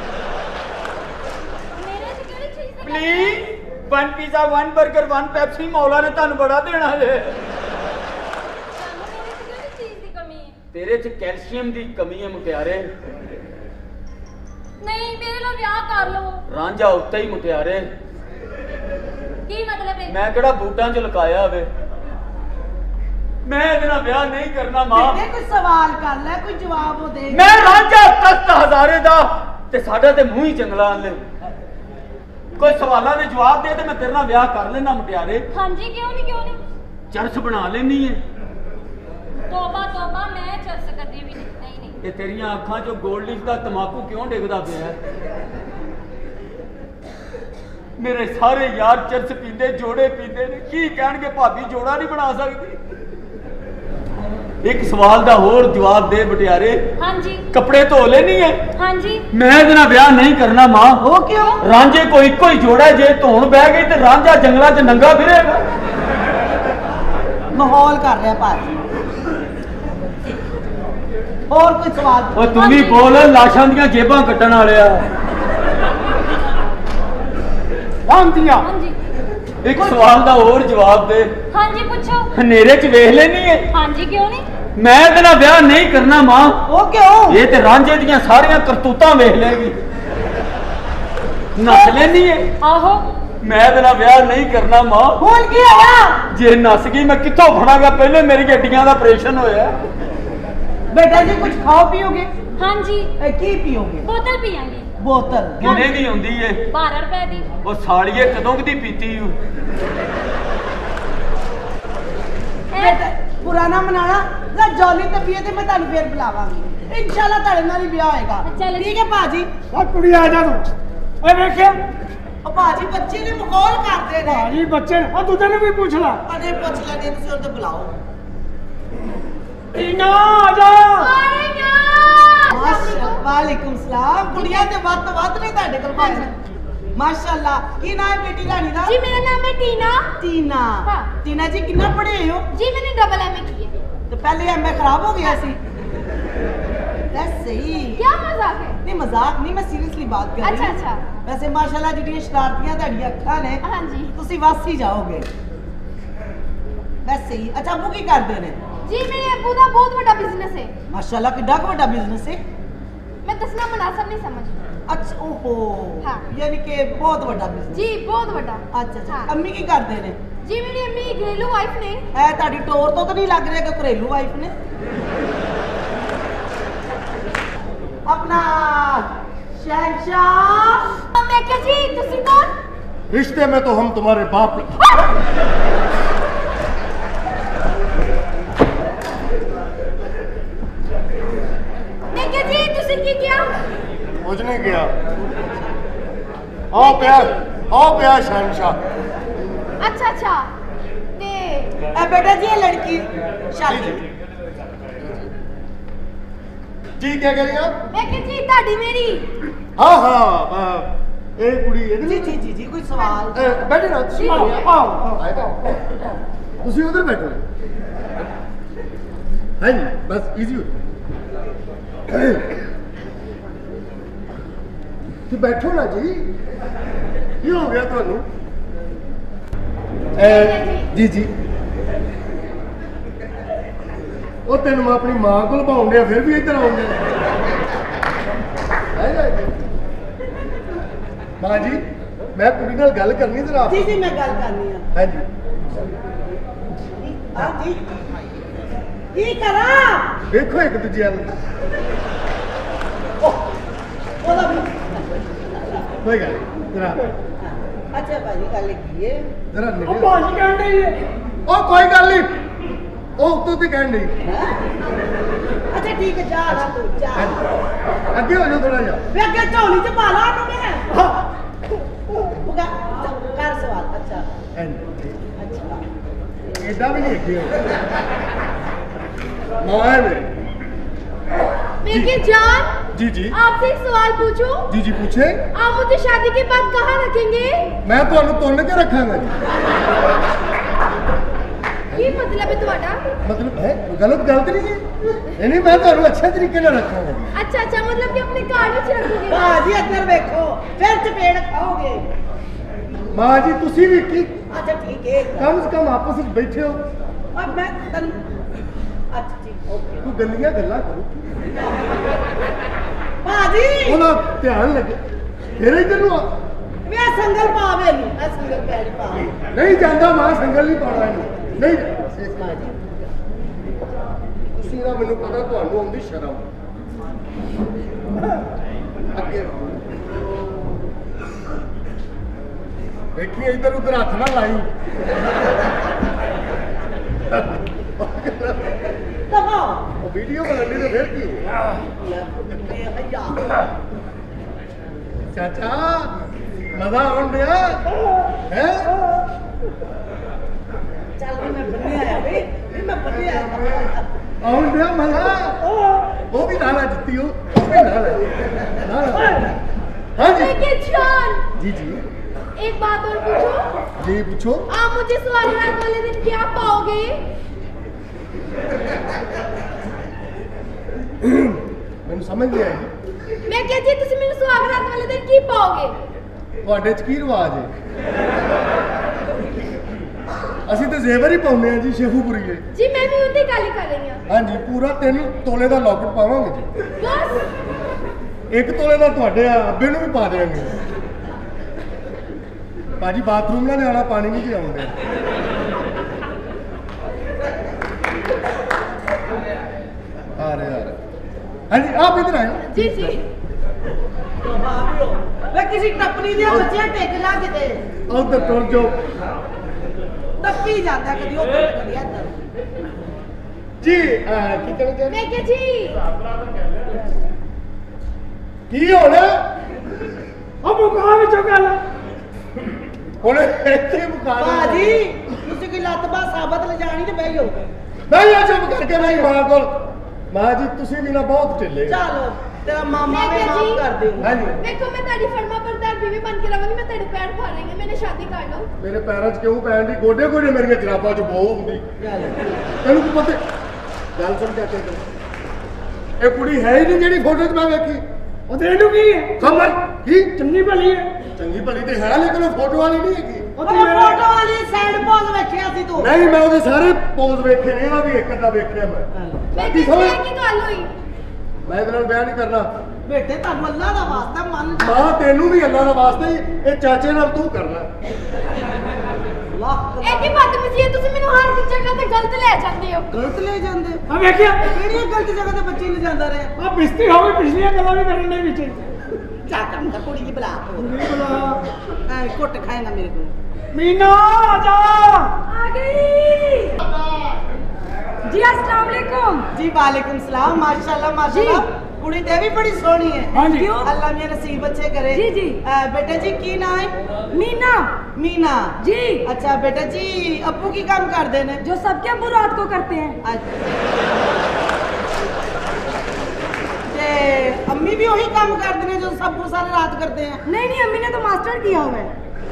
मेरे से केड़ी चीज दी ਪਲੀਜ਼ 1 ਪੀਜ਼ਾ 1 버ਗਰ 1 ਪੈਪਸੀ ਮੌਲਾ ਨੇ ਤੁਹਾਨੂੰ ਬੜਾ ਦੇਣਾ ਜੇ। मेरे से केड़ी चीज दी कमी है ਤੇਰੇ 'ਚ ਕੈਲਸ਼ੀਅਮ ਦੀ ਕਮੀ ਹੈ ਮੁਟਿਆਰੇ। नहीं मेरे लो ब्याह कर लो ਰਾਂਝਾ ਉੱਤੇ ਹੀ ਮੁਟਿਆਰੇ। की मतलब है ਮੈਂ ਕਿਹੜਾ ਬੂਟਾਂ 'ਚ ਲੁਕਾਇਆ ਹੋਵੇ। ਮੈਂ ਇਹਦੇ ਨਾਲ ਵਿਆਹ ਨਹੀਂ ਕਰਨਾ ਮਾਂ। ਬੇਟੇ ਕੋਈ ਸਵਾਲ ਕਰ ਲੈ ਕੋਈ ਜਵਾਬ ਉਹ ਦੇ। ਮੈਂ ਰਾਂਝਾ ਤਖਤ ਹਜ਼ਾਰੇ ਦਾ ਤੇ ਸਾਡਾ ਤੇ ਮੂੰਹ ਹੀ ਜੰਗਲਾਂ ਵਾਲੇ। ਕੋਈ ਸਵਾਲਾਂ ਦੇ ਜਵਾਬ ਦੇ ਤੇ ਮੈਂ ਤੇਰੇ ਨਾਲ ਵਿਆਹ ਕਰ ਲੈਣਾ ਮੁਟਿਆਰੇ। हाँ जी क्यों नहीं ਚਰਸ ਬਣਾ ਲੈਣੀ ਹੈ। तौबा तौबा मैं चर्च करदी भी नहीं नहीं ਇਹ ਤੇਰੀਆਂ ਅੱਖਾਂ 'ਚੋਂ ਗੋਲਡ ਲੀਫ ਦਾ ਤਮਾਕੂ ਕਿਉਂ ਡਿੱਗਦਾ ਪਿਆ ਹੈ? ਮੇਰੇ ਸਾਰੇ ਯਾਰ ਚਰਸ ਪੀਂਦੇ ਜੋੜੇ ਪੀਂਦੇ ਨੇ ਕੀ ਕਹਿਣਗੇ ਭਾਬੀ ਜੋੜਾ ਨਹੀਂ ਬਣਾ ਸਕਦੀ ਇੱਕ ਸਵਾਲ ਦਾ ਹੋਰ ਜਵਾਬ ਦੇ ਬਟਿਆਰੇ ਹਾਂਜੀ ਕੱਪੜੇ ਧੋ ਲੈਣੀ ਹੈ ਹਾਂਜੀ ਮੈਂ ਇਹਦੇ ਨਾਲ ਵਿਆਹ ਨਹੀਂ ਕਰਨਾ ਮਾਂ ਉਹ ਕਿਉਂ ਰਾਂਝੇ ਕੋਈ ਇੱਕੋ ਹੀ ਜੋੜਾ ਜੇ ਧੋਣ ਬਹਿ ਗਈ ਤੇ ਰਾਂਝਾ ਜੰਗਲਾਂ 'ਚ ਨੰਗਾ ਫਿਰੇਗਾ ਮਾਹੌਲ ਕਰ ਰਿਹਾ ਭਾਜੀ ਹੋਰ ਕੋਈ ਸਵਾਲ ਓ ਤੂੰ ਵੀ ਬੋਲ ਲਾਸ਼ਾਂ ਦੀਆਂ ਜੇਬਾਂ ਕੱਟਣ ਵਾਲਿਆ ਰਾਂਦੀਆਂ ਹਾਂਜੀ ਇੱਕ ਸਵਾਲ ਦਾ ਹੋਰ ਜਵਾਬ ਦੇ ਹਾਂਜੀ ਪੁੱਛੋ ਹਨੇਰੇ 'ਚ ਵੇਖ ਲੈਣੀ ਹੈ ਹਾਂਜੀ ਕਿਉਂ ਨਹੀਂ ਮੈਂ ਇਹਦੇ ਨਾਲ ਵਿਆਹ ਨਹੀਂ ਕਰਨਾ ਮਾਂ ਉਹ ਕਿਉਂ ਇਹ ਤੇ ਰਾਂਝੇ ਦੀਆਂ ਸਾਰੀਆਂ ਕਰਤੂਤਾਂ ਵੇਖ ਲੈਗੀ ਨੱਚ ਲੈਣੀ ਹੈ ਆਹੋ ਮੈਂ ਇਹਦੇ ਨਾਲ ਵਿਆਹ ਨਹੀਂ ਕਰਨਾ ਮਾਂ ਹੁਣ ਕੀ ਹੋਇਆ ਜੇ ਨੱਸ ਗਈ ਮੈਂ ਕਿੱਥੋਂ ਫੜਾਂਗਾ ਪਹਿਲੇ ਮੇਰੀ ਗੱਡੀਆਂ ਦਾ ਆਪਰੇਸ਼ਨ ਹੋਇਆ ਬੇਟਾ ਜੀ ਕੁਝ ਖਾਓ ਪੀਓਗੇ ਹਾਂਜੀ ਕੀ ਪੀਓਗੇ ਬੋਤਲ ਪੀਆਂਗੇ ਬੋਤਲ ਕਿੰਨੇ ਦੀ ਹੁੰਦੀ ਏ 12 ਰੁਪਏ ਦੀ ਉਹ ਸਾਲੀਏ ਕਦੋਂ ਦੀ ਪੀਤੀ ਊ ਬੇਟਾ ਪੁਰਾਣਾ ਮਨਾਣਾ ਜਾਂ ਜੌਲੀ ਤਬੀਅਤ ਤੇ ਮੈਂ ਤੁਹਾਨੂੰ ਫੇਰ ਬੁਲਾਵਾਂਗੀ ਇਨਸ਼ਾਅੱਲਾ ਤੁਹਾਡੇ ਨਾਲ ਹੀ ਵਿਆਹ ਹੋਏਗਾ ਚੱਲ ਠੀਕ ਹੈ ਭਾਜੀ ਆ ਕੁੜੀ ਆ ਜਾ ਤੂੰ ਓਏ ਵੇਖਿਆ ਉਹ ਭਾਜੀ ਬੱਚੇ ਨੇ ਮਖੌਲ ਕਰਦੇ ਨੇ ਭਾਜੀ ਬੱਚੇ ਨੇ ਆ ਦੂਜੇ ਨੂੰ ਵੀ ਪੁੱਛ ਲਾ ਅਰੇ ਪੁੱਛ ਲੈਣੇ ਤੁਸੀਂ ਉਹਨੂੰ ਤਾਂ ਬੁਲਾਓ ਟੀਨਾ ਆ ਜਾ ਮਾਸ਼ਾਅੱਲਾ ਵਾਲੇਕੁਮ ਸਲਾਮ ਕੁੜੀਆਂ ਤੇ ਵੱਧ ਤੋਂ ਵੱਧ ਨੇ ਤੁਹਾਡੇ ਕੋਲ ਭਾਜੀ ਮਾਸ਼ਾਅੱਲਾ ਕੀ ਨਾਮ ਹੈ ਬੇਟੀ ਰਾਣੀ ਦਾ ਜੀ ਮੇਰਾ ਨਾਮ ਹੈ ਟੀਨਾ ਟੀਨਾ ਹਾਂ। ਟੀਨਾ ਜੀ ਕਿੰਨਾ ਪੜ੍ਹੇ ਹੋ ਜੀ मैंने डबल एमए की है ਤੇ ਪਹਿਲੇ ਐਮਏ ਖਰਾਬ ਹੋ ਗਿਆ ਸੀ that's ਸਹੀ क्या मजाक है ਨਹੀਂ ਮਜ਼ਾਕ ਨਹੀਂ ਮੈਂ ਸੀਰੀਅਸਲੀ ਬਾਤ ਕਰ ਰਹੀ अच्छा ਹਾਂ अच्छा ਵੈਸੇ ਮਾਸ਼ਾਅੱਲਾ ਜਿਹੜੀਆਂ ਸ਼ਰਾਰਤੀਆਂ ਤੁਹਾਡੀਆਂ ਅੱਖਾਂ ਨੇ हाँ जी ਤੁਸੀਂ ਵਸ ਹੀ ਜਾਓਗੇ ਬਸ ਸਹੀ ਅੱਛਾ ਅੱਬੂ ਕੀ ਕਰਦੇ ਨੇ जी मेरे अब्बू का बहुत बड़ा बिजनेस है ਮਾਸ਼ਾਅੱਲਾ ਕਿੱਡਾ ਕੁ ਵੱਡਾ ਬਿਜ਼ਨਸ ਹੈ मैं दसना मुनासिब नहीं समझ ਅੱਛਾ ਓਹੋ ਹਾਂ। ਯਾਨੀ ਕਿ ਬਹੁਤ ਵੱਡਾ ਬਿਜ਼ਨਸ जी बहुत बड़ा ਅੱਛਾ ਅੱਛਾ हाँ। ਅੰਮੀ ਕੀ ਕਰਦੇ ਨੇ जी मेरी अम्मी घरेलू वाइफ ने ਐ ਤੁਹਾਡੀ ਟੋਰ ਤੋਂ ਤਾਂ ਨਹੀਂ ਲੱਗ ਰਿਹਾ ਕਿ ਘਰੇਲੂ ਵਾਈਫ ਨੇ ਆਪਣਾ ਸ਼ਹਿਨशाह मैं क्या जी तुसी कौन रिश्ते में तो हम तुम्हारे बाप मैं क्या जी तुसी की क्या कुछ नहीं किया आओ प्यार शहनशाह अच्छा अच्छा ते ਐ ਬੇਟਾ ਜੀ ਇਹ ਲੜਕੀ ਸ਼ਾਦੀ जी क्या कह रही आप मैं क्या जी ताड़ी मेरी हाँ हाँ एक कुड़ी है ਜੀ ਜੀ ਜੀ ਜੀ ਕੋਈ ਸਵਾਲ बैठे ना जी। आओ ਤੁਸੀਂ ਉਧਰ ਬੈਠੋ ਹਾਂ ਜੀ ਬਸ ਈਜ਼ੀ ਹੋ ਤੇ ਬੈਠੋ ਨਾ ਜੀ ਕੀ ਹੋ ਗਿਆ ਤੁਹਾਨੂੰ ਜੀ ਜੀ ਉਹ ਤੈਨੂੰ ਮੈਂ ਆਪਣੀ ਮਾਂ ਕੋਲ ਭਾਉਣ ਡਿਆ ਫਿਰ ਵੀ ਇੱਧਰ ਆਉਂਦੇ ਮਾਂ ਜੀ ਮੈਂ ਕੁੜੀ ਨਾਲ ਗੱਲ ਕਰਨੀ ਜ਼ਰਾ ਜੀ ਜੀ ਮੈਂ ਗੱਲ ਕਰਨੀ ਆ ਹਾਂ ਜੀ ਹਾਂ ਜੀ ਕੀ ਕਰਾਂ ਦੇਖੋ ਇੱਕ ਦੂਜੇ ਵੱਲ ਉਹਦਾ ਕੋਈ ਗੱਲ ਜਰਾ ਅੱਛਾ ਭਾਜੀ ਗੱਲ ਕੀ ਹੈ ਜਰਾ ਉਹ ਨਿਕਲ ਭਾਜੀ ਕਹਿਣ ਡਈ ਹੈ ਉਹ ਕੋਈ ਗੱਲ ਨਹੀਂ ਉਹ ਉੱਤੋਂ ਤੇ ਕਹਿਣ ਨਹੀਂ ਅੱਛਾ ਠੀਕ ਹੈ ਜਾ ਨਾ ਤੂੰ ਜਾ ਅੱਗੇ ਹੋ ਜਾਓ ਥੋੜਾ ਜਿਹਾ ਵੇ ਅੱਗੇ ਝੋਲੀ ਚ ਪਾ ਲਾ ਉਹਨੂੰ ਮੈਂ ਪੁਗਾ ਕਰ ਸਵਾਲ ਅੱਛਾ ਅੱਛਾ ਐਡਾ ਵੀ ਨਹੀਂ ਅੱਗੇ ਹੋ ਮਾਂ ਹੈ ਮੇਰੀ मैं क्या जान जी जी आपसे एक सवाल पूछूं जी जी पूछे आप मुझे शादी के बाद कहाँ रखेंगे मैं ਤੁਹਾਨੂੰ ਤੁੰਨ ਕੇ ਰੱਖਾਂਗਾ ਜੀ ਕੀ ਮਤਲਬ ਹੈ ਤੁਹਾਡਾ ਮਤਲਬ ਹੈ ਗਲਤ ਗੱਲ ਤਾਂ ਨਹੀਂ ਜੀ ਨਹੀਂ ਮੈਂ ਤੁਹਾਨੂੰ ਅੱਛੇ ਤਰੀਕੇ ਨਾਲ ਰੱਖਾਂਗਾ ਜੀ ਅੱਛਾ ਅੱਛਾ ਮਤਲਬ ਕਿ ਆਪਣੇ ਘਰ ਵਿੱਚ ਰੱਖੋਗੇ ਭਾਜੀ ਇੱਧਰ ਵੇਖੋ ਫਿਰ ਚਪੇੜ ਖਾਓਗੇ ਮਾਂ ਜੀ ਤੁਸੀਂ ਵੀ ਕੀ ਅੱਛਾ ਠੀਕ ਹੈ ਕਮ ਸੇ ਕਮ ਆਪਸ ਵਿੱਚ ਬੈਠੇ ਹੋ ਅਬ ਮੈਂ ਤੈਨੂੰ ਅੱਛਾ ਠੀਕ ਓਕੇ ਤੂੰ ਗੰਦੀਆਂ ਗੱਲਾਂ ਕਰੋ ਭਾਜੀ ਉਹਨਾਂ ਧਿਆਨ ਲੱਗੇ ਫਿਰ ਇੱਧਰ ਨੂੰ ਆ ਮੈਂ ਸੰਗਲ ਪਾਵੇ ਨਹੀਂ ਮੈਂ ਸੰਗਲ ਪੈਰ ਪਾਵੇ ਨਹੀਂ ਜਾਂਦਾ ਮਾਂ ਸੰਗਲ ਨਹੀਂ ਪਾਉਣਾ ਇਹਨੂੰ ਨਹੀਂ ਭਾਜੀ ਤੁਸੀਂ ਨਾ ਮੈਨੂੰ ਪਤਾ ਤੁਹਾਨੂੰ ਆਉਂਦੀ ਸ਼ਰਮ ਅੱਗੇ ਦੇਖੀ ਇੱਧਰ ਉੱਧਰ ਹੱਥ ਨਾ ਲਾਈ ਦਫਾ ਉਹ ਵੀਡੀਓ ਬਣਾਉਣੀ ਤੇ ਫਿਰ ਕੀ ਲੈ ਭਈਆ ਚਾਚਾ मजा आउन दिया है चल मैं बन्ने आया बे मैं बन्ने आया आउन दिया मजा वो भी नाला जीती हो वो भी नाला हाँ जी जी जी एक बात और पूछो जी पूछो आप मुझे सुहागरात वाले दिन क्या पाओगे मैंने समझ नहीं आई मैं कहती तुम मेरे सुहागरात वाले दिन की पाओगे ਤੁਹਾਡੇ ਚ ਕੀ ਰਿਵਾਜ ਹੈ ਅਸੀਂ ਤਾਂ ਜ਼ੇਵਰ ਹੀ ਪਾਉਂਦੇ ਆ ਜੀ ਸ਼ੇਖੂਪੁਰੀਏ जी मैं भी उनकी गाली कर रही हूँ ਹਾਂਜੀ ਪੂਰਾ 3 ਤੋਲੇ ਦਾ ਲੋਕਟ ਪਾਵਾਂਗੇ ਜੀ बस 1 ਤੋਲੇ ਦਾ ਤੁਹਾਡੇ ਅੱਬੇ ਨੂੰ ਵੀ ਪਾ ਦੇਵਾਂਗੇ ਭਾਜੀ ਬਾਥਰੂਮ ਨਾਲ ਜਾਣਾ ਪਾਣੀ ਨਹੀਂ ਪਿਆਉਂਦੇ ਆ ਰਹੇ ਹਾਂਜੀ ਆਪ ਇਧਰ ਆਏ जी जी ਵੇ ਕਿਸੇ ਟੱਪਣੀ ਦੇ ਬੱਚੇ ਟਿਕ ਲਾ ਕਿਤੇ ਉਧਰ ਟੁਰ ਜਾਓ ਟੱਪੀ ਜਾਂਦਾ ਕਦੀ ਉੱਧਰ ਕਦੀ ਇੱਧਰ ਜੀ ਕੀ ਕਹਿਣਾ ਚਾਹੁੰਦੇ मैं क्या जी ਕੀ ਹੋਣਾ ਉਹ ਮੁਕਾ ਵਿੱਚੋਂ ਗੱਲ ਹੁਣ ਇੱਥੇ ਮੁਕਾ ਦੇ ਬਾਜੀ ਤੁਸੀਂ ਕੀ ਲੱਤ ਬਾਹ ਸਾਬਤ ਲਿਜਾਣੀ ਤੇ ਬਹਿ ਜਾਓ ਮੈਂ ਆ ਚੁੱਪ ਕਰਕੇ ਮੇਰੀ ਮਾਂ ਕੋਲ ਮਾਂ ਜੀ ਤੁਸੀਂ ਵੀ ਨਾ ਬਹੁਤ ਢਿੱਲੇ ਚਲੋ तेरा मामा मैं भी क्या माफ जी? कर दे ਹਾਂਜੀ देखो मैं तेरी फर्मा बरदार बीवी बन के रहूंगी मैं तेरे पैर फाड़ेंगे मैंने शादी कर लो ਮੇਰੇ ਪੈਰਾਂ 'ਚ ਕਿਉਂ ਪੈਣ ਦੀ ਗੋਡੇ ਗੋਡੇ ਮੇਰੀਆਂ ਜਰਾਬਾਂ 'ਚ ਬੋ ਹੁੰਦੀ ਤੈਨੂੰ ਕੀ ਪਤਾ ਗੱਲ ਸੁਣ ਕੇ ਆਕੇ ਇਹ ਕੁੜੀ ਹੈ ਹੀ ਨਹੀਂ ਜਿਹੜੀ ਫੋਟੋ 'ਚ ਮੈਂ ਵੇਖੀ ਉਹ ਤੇ ਇਹਨੂੰ ਕੀ ਹੈ ਖਬਰ ਕੀ ਚੰਗੀ ਭਲੀ ਹੈ ਚੰਗੀ ਭਲੀ ਤੇ ਹੈ ਲੇਕਿਨ ਉਹ ਫੋਟੋ ਵਾਲੀ ਨਹੀਂ ਹੈਗੀ ਉਹ ਉਹ ਤੇ ਮੇਰਾ ਫੋਟੋ ਵਾਲੀ ਸਾਈਡ ਪੋਜ਼ ਵੇਖਿਆ ਸੀ ਤੂੰ ਨਹੀਂ ਮੈਂ ਉਹਦੇ ਸਾਰੇ ਪੋਜ਼ ਵੇਖੇ ਨੇ ਇਹਦਾ ਵੀ ਇੱਕ ਅੱਧਾ ਵੇਖਿਆ ਮੈਂ मैं ਕੀ क्या ਸਮਝ की गल हुई ਮੈਂ ਇਹਦੇ ਨਾਲ ਵਿਆਹ ਨਹੀਂ ਕਰਨਾ ਬੇਟੇ ਤੁਹਾਨੂੰ ਅੱਲਾ ਦਾ ਵਾਸਤਾ ਮੰਨ ਜਾ ਮਾਂ ਤੈਨੂੰ ਵੀ ਅੱਲਾ ਦਾ ਵਾਸਤਾ ਹੀ ਇਹ ਚਾਚੇ ਨਾਲ ਤੂੰ ਕਰਨਾ ਅੱਲਾਹ एक ही बात मुझे तुम मैंने हर जगह पे गलत ले जाते हो ਗਲਤ ਲੈ ਜਾਂਦੇ ਆ ਵੇਖਿਆ ਕਿਹੜੀਆਂ ਗਲਤ ਜਗ੍ਹਾ ਤੇ ਬੱਚੇ ਲੈ ਜਾਂਦਾ ਰਿਹਾ ਆ ਬਿਸਤੀ ਹੋ ਗਈ ਪਿਛਲੀਆਂ ਗੱਲਾਂ ਵੀ ਕਰਨ ਦੇ ਵਿੱਚ ਚਾਚਾ ਮੁੰਡਾ ਕੁੜੀ ਦੀ ਬਲਾ ਨਹੀਂ ਬੁਲਾ ਐ ਕੁੱਟ ਖਾਏਗਾ ਮੇਰੇ ਕੋਲ ਮੀਨਾ ਆ ਜਾ आ गई जी अस्सलाम वालेकुम जी वालेकुम सलाम माशाल्लाह माशाल्लाह कुड़ी ते भी बड़ी सोहनी है हाँ जी। क्यों? अल्लाह मियां नसीब अच्छे करे जी, जी। बेटा जी की नाम है मीना मीना जी अच्छा बेटा जी अब्बू की काम कर देने जो सबके अब्बू रात को करते हैं ते अम्मी भी वही काम कर देने जो सब सारी रात करते हैं नहीं नहीं अम्मी ने तो मास्टर किया हुआ है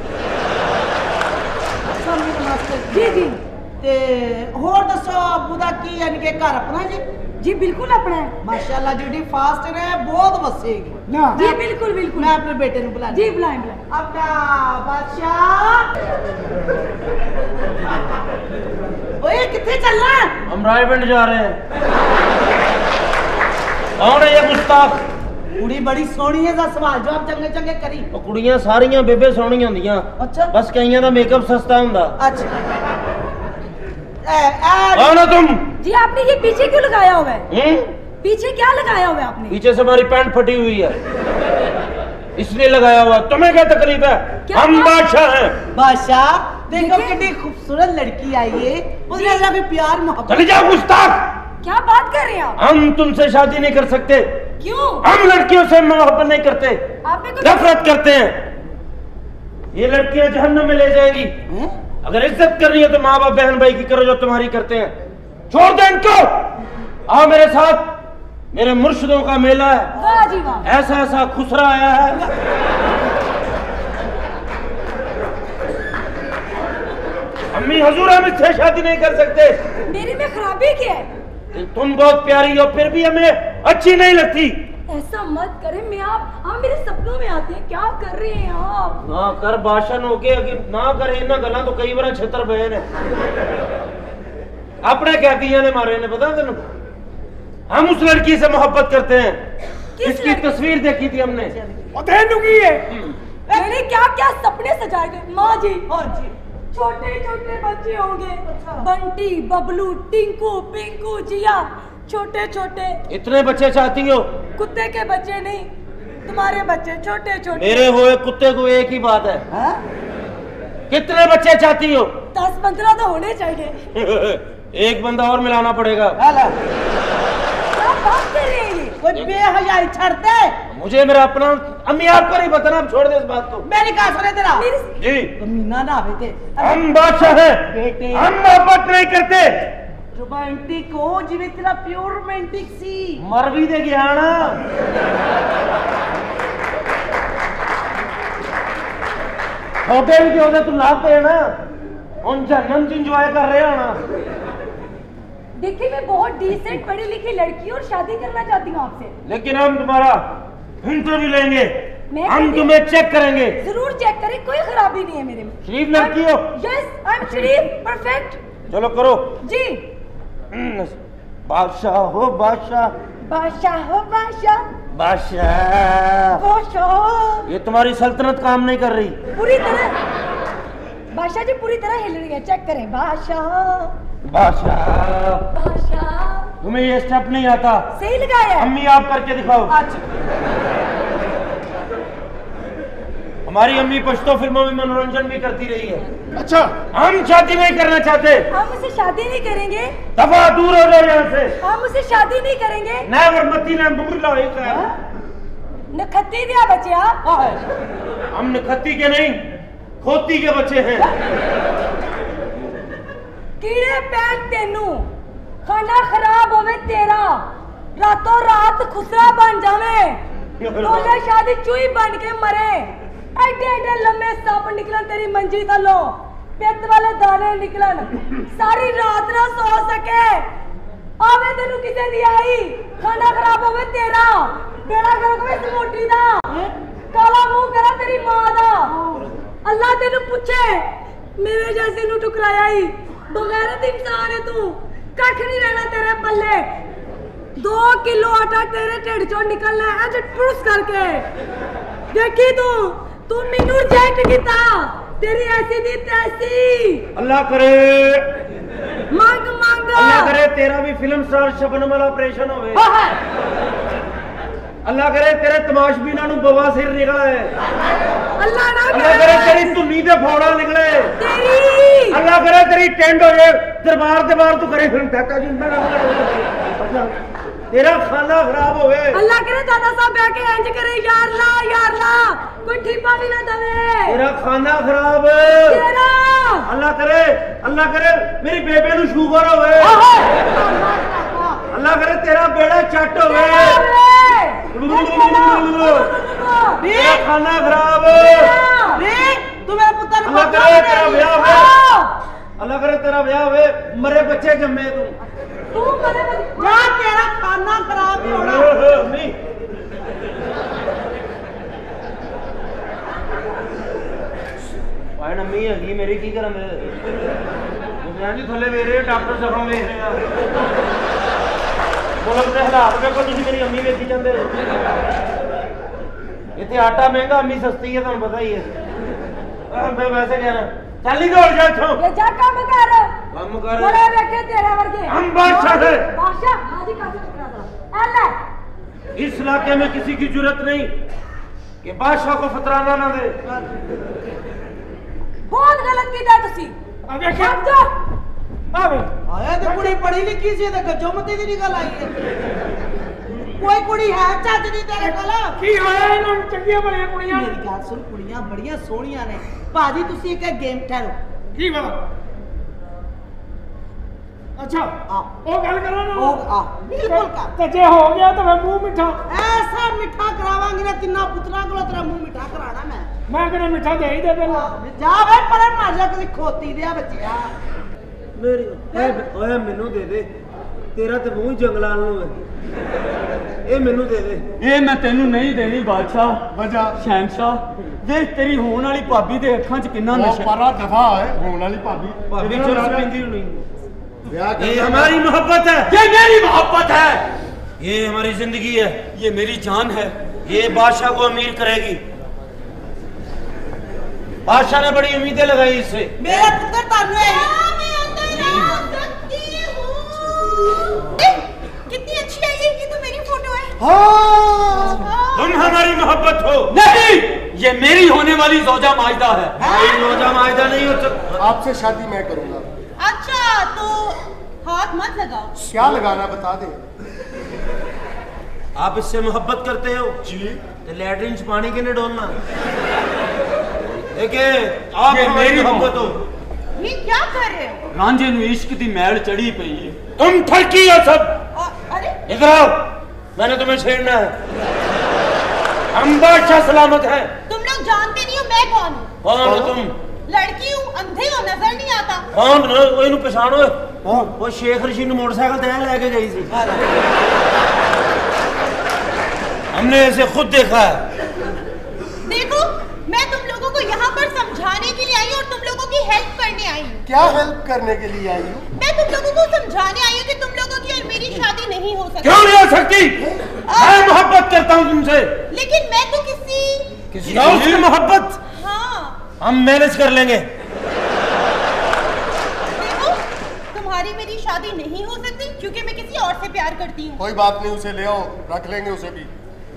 अच्छा अम्मी तो मास्टर जी जी ते होर दसो अब्बू दा की यानी कि घर अपना जी जी बिल्कुल अपना है माशाल्लाह जी फास्ट है बहुत वसेगी ਨਾ जी बिल्कुल बिल्कुल मैं अपने बेटे को बुला जी बुलाएं बुलाएं अपना बादशाह ओए किथे चलना है हम रायगढ़ जा रहे हैं कौन है ये गुस्ताख कुड़ी बड़ी सोहनी है दा सवाल जवाब चंगे चंगे करी ਉਹ ਕੁੜੀਆਂ ਸਾਰੀਆਂ ਬੇਬੇ ਸੋਹਣੀਆਂ ਹੁੰਦੀਆਂ अच्छा ਬਸ ਕਈਆਂ ਦਾ ਮੇਕਅਪ ਸਸਤਾ ਹੁੰਦਾ अच्छा कौन हो तुम जी आपने ये पीछे क्यों लगाया हुआ है हम्म? पीछे क्या लगाया हुआ है आपने पीछे से हमारी पैंट फटी हुई है इसलिए लगाया हुआ तुम्हें क्या तकलीफ है क्या हम बात? बादशाह हैं बादशाह देखो देखे? कितनी खूबसूरत लड़की आई है उसने अल्लाह की प्यार मोहब्बत चले जाओ गुस्ताख क्या बात कर रहे हैं आप हम तुमसे शादी नहीं कर सकते क्यों हम लड़कियों से मोहब्बत नहीं करते आपने कुछ नफरत करते हैं ये लड़कियां जहन्नम में ले जाएंगी हैं? अगर इज्जत करनी है तो माँ बाप बहन भाई की करो जो तुम्हारी करते हैं छोड़ दो इनको आओ मेरे साथ मेरे मुर्शिदों का मेला है वाह जी वाह ऐसा ऐसा खुसरा आया है अम्मी हजूर हम इससे शादी नहीं कर सकते मेरी में खराबी क्या है तुम बहुत प्यारी हो फिर भी हमें अच्छी नहीं लगती ऐसा मत करें मैं आप मेरे सपनों में आते हैं क्या कर रहे हैं आप ना कर भाषण हो गया कि ना करे इन्ना गल्लां तो कई बार छेतर पए ने अपने कहतियां ने मारे ने पता तेन हम उस लड़की से मोहब्बत करते हैं इसकी लड़की? तस्वीर देखी थी हमने ਉਹ ਤੈਨੂੰ ਕੀ ਹੈ मैंने क्या क्या सपने सजाए गए माँ जी हाँ जी छोटे छोटे बच्चे होंगे बंटी बबलू टिंकू पिंकू जिया छोटे छोटे इतने बच्चे चाहती हो कुत्ते के बच्चे नहीं तुम्हारे बच्चे छोटे छोटे मेरे हुए कुत्ते को एक ही बात है हाँ? कितने बच्चे चाहती हो 10-15 तो होने चाहिए एक बंदा और मिलाना पड़ेगा हेलो क्या बात कर रहे हैं ये कोई बेहयाई छड़ दे। मुझे मेरा अपना अम्मी आपको नहीं बताना, आप छोड़ दे इस बात को। मेरी कहा सुने तेरा जी कमीना ना आवे थे। हम बादशाह हैं, बेटे हम मोहब्बत नहीं करते। रोमांटिक हो जिवें तेरा प्योर रोमांटिक सी। मर भी दे गया ना। छोटे भी जो तू लाते है ना, उन जन्नम च इंजॉय कर रहे हो ना। देखिए मैं बहुत डिसेंट पढ़ी लिखी लड़की और शादी करना चाहती हूँ आपसे। लेकिन हम तुम्हारा इंटरव्यू लेंगे, हम मैं तुम्हें चेक करेंगे। जरूर चेक करें, कोई खराबी नहीं है मेरे में। शरीफ लड़की हो? यस आई एम शरीफ, परफेक्ट। चलो करो जी। बादशाह हो बादशाह, बादशाह हो बादशाह, बादशाह। बादशाह ये तुम्हारी सल्तनत काम नहीं कर रही पूरी तरह। बादशाह जी पूरी तरह हिल रही है, चेक करें। बादशाह बादशाह। बादशाह तुम्हें ये स्टेप नहीं आता? सही लगाया है। अम्मी आप करके दिखाओ। हमारी अम्मी पश्तो फिल्मों में मनोरंजन भी करती रही है। अच्छा हम शादी नहीं करना चाहते। हम उसे शादी नहीं करेंगे। दफा दूर हो जाओ यहाँ से। हम उसे शादी नहीं करेंगे। नेवर मती ने बुगला नखत्ती दिया बच्चिया। हम नखत्ती के नहीं, खोती के बच्चे हैं। कीड़े पैन तेनू, खाना खराब होवे तेरा, रातों रात खुसरा बन जावे, तोले शादी चुई बन के मरे, एडे एडे लम्बे सांप निकलन तेरी मंजी थलो, पेट वाले दाने निकलन, सारी रात ना सो सके, आवे तेनू किसे दी आई, खाना खराब होवे तेरा, बेड़ा करो इस मोटी दा, काला मुंह करा तेरी मां दा, अल्लाह तेनू पूछे मेरे जैसे नू टुकराया ही, बगैरत इंसान है तू, कख नहीं रहना तेरे पल्ले, 2 किलो आटा तेरे ढिड चों निकलना है अज टुस करके। देखी तू मैनू रिजेक्ट कीता, तेरी ऐसी दी तैसी। अल्लाह करे मांग मांग, अल्लाह करे तेरा भी फिल्म स्टार शबनम वाला ऑपरेशन होवे। अल्लाह करे तेरे तमाशबीना नु बवासीर निकला है। अल्लाह ना अल्लाह करे तेरी धुन्नी ते फोड़ा निकले। तेरी अल्लाह करे तेरी टेंड हो जाए, दरबार दरबार तू करे फिल्म ठक्का जी तेरा खाना खराब होवे। अल्लाह करे दादा साहब बैठ के इंज करे, यार ला कोई ठीपा भी ना दवे, तेरा खाना खराब। तेरा अल्लाह करे मेरी बेबे नु शुगर होवे। अल्लाह करे तेरा बेड़ा चट होवे। तेरा खाना खराब। तू मेरे पुत्र अल्लाह करे तेरा ब्याह होवे। अल्लाह करे तेरा ब्याह होवे, मरे बच्चे जम्मे तू मरे जा, तेरा खाना खराब ही होना। नहीं भाई नम्मी है मेरी की करा जी थले मेरे डॉक्टर जख्म वेख रहे हैं। मुल्क के हालात देखो, तुम मेरी अम्मी वेखी जाते। इतने आटा महंगा, अम्मी सस्ती है, तुम्हें पता ही है। मैं वैसे कहना चल ही दौड़ जा इथों। ये जा काम कर बड़े बैठे तेरे वर्गे। हम बादशाह है। बादशाह हाजी काजी टकरा दो अल्लाह। इस इलाके में किसी की जरूरत नहीं कि बादशाह को फतराना ना दे। बहुत गलत कीता तुसी। अब देखिए हट जा। आवे आया ते कुड़ी पढ़ी लिखी सी ते गजोमती दी निकल आई है। कोई कुड़ी है चज दी तेरे कोल? की होया इन्हां चंगियां बड़ियां कुड़ियां? मेरी गल सुन, कुड़ियां बड़ियां सोहणियां ने भाजी, तुसी एक गेम ठहरो। की बला अच्छा ओ गल करो ना। ओ आ बिल्कुल कर। ते जे हो गया तो मैं मुंह मिठा ऐसा मिठा करावांगी ना तिन्ना पुत्रा कोल, तेरा मुंह मिठा कराना मैं कहना मिठा दे ही दे पहला। जा वे परे माजा कदी खोती दिया बच्चिया। मेरी ओए मेनू दे दे, तेरा ते मुंह जंगलाल नु है। ए मेनू दे दे। ये मैं तेनू नहीं देनी बादशाह। वजह शहनशाह देख तेरी होने वाली भाभी दे अखां च किन्ना वो नशा। परा दफा है होने वाली भाभी। भाभी चोर पिंदी नहीं। ब्याह ये हमारी मोहब्बत है, ये मेरी मोहब्बत है, ये हमारी जिंदगी है, ये मेरी जान है। ये बादशाह को अमीर करेगी। बादशाह ने बड़ी उम्मीदें लगाई इससे। मेरा पुत्र तानु है। कितनी अच्छी है ये तो मेरी फोटो है। तुम हमारी मोहब्बत हो। नहीं, ये मेरी होने वाली जोजा माजदा है। मेरी रोजा मायदा नहीं हो सकता। आपसे शादी मैं करूंगा। अच्छा तो हाथ मत लगाओ। क्या लगाना बता दे। आप इससे मोहब्बत करते हो जी? तो लैट्रिन से पानी के नहीं डोलना। देखिए आप मेरी मोहब्बत हो। ये क्या कर रहे हो? रांझे नु इश्क दी मैल चढ़ी पई है। तुम ठरकी हो सब। अरे इधर आओ, मैंने तुम्हें छेड़ना है। हम बादशाह सलामत है। तुम लोग जानते नहीं हो मैं कौन हूँ? कौन हो तुम? लड़की हूँ, अंधे हो, नजर नहीं आता। कौन? वो इन्हें पछाणो। वो शेख रशीद मोटरसाइकिल तय लेके गई थी, हमने इसे खुद देखा है। देखो मैं तुम लोगों को यहाँ पर समझाने के लिए आई हूँ और तुम लोगों की हेल्प करने आई हूँ। क्या हेल्प करने के लिए आई हूँ? मैं तुम लोगों को समझाने आई हूँ कि तुम लोगों की और मेरी शादी नहीं हो सकती। क्यों नहीं हो सकती? मैं मोहब्बत करता हूँ तुमसे। लेकिन मैं तो किसी उसकी मोहब्बत हाँ हम मैनेज कर लेंगे। देखो तुम्हारी मेरी शादी नहीं हो सकती क्योंकि मैं किसी और से प्यार करती हूँ। कोई बात नहीं, उसे ले आओ, रख लेंगे उसे भी।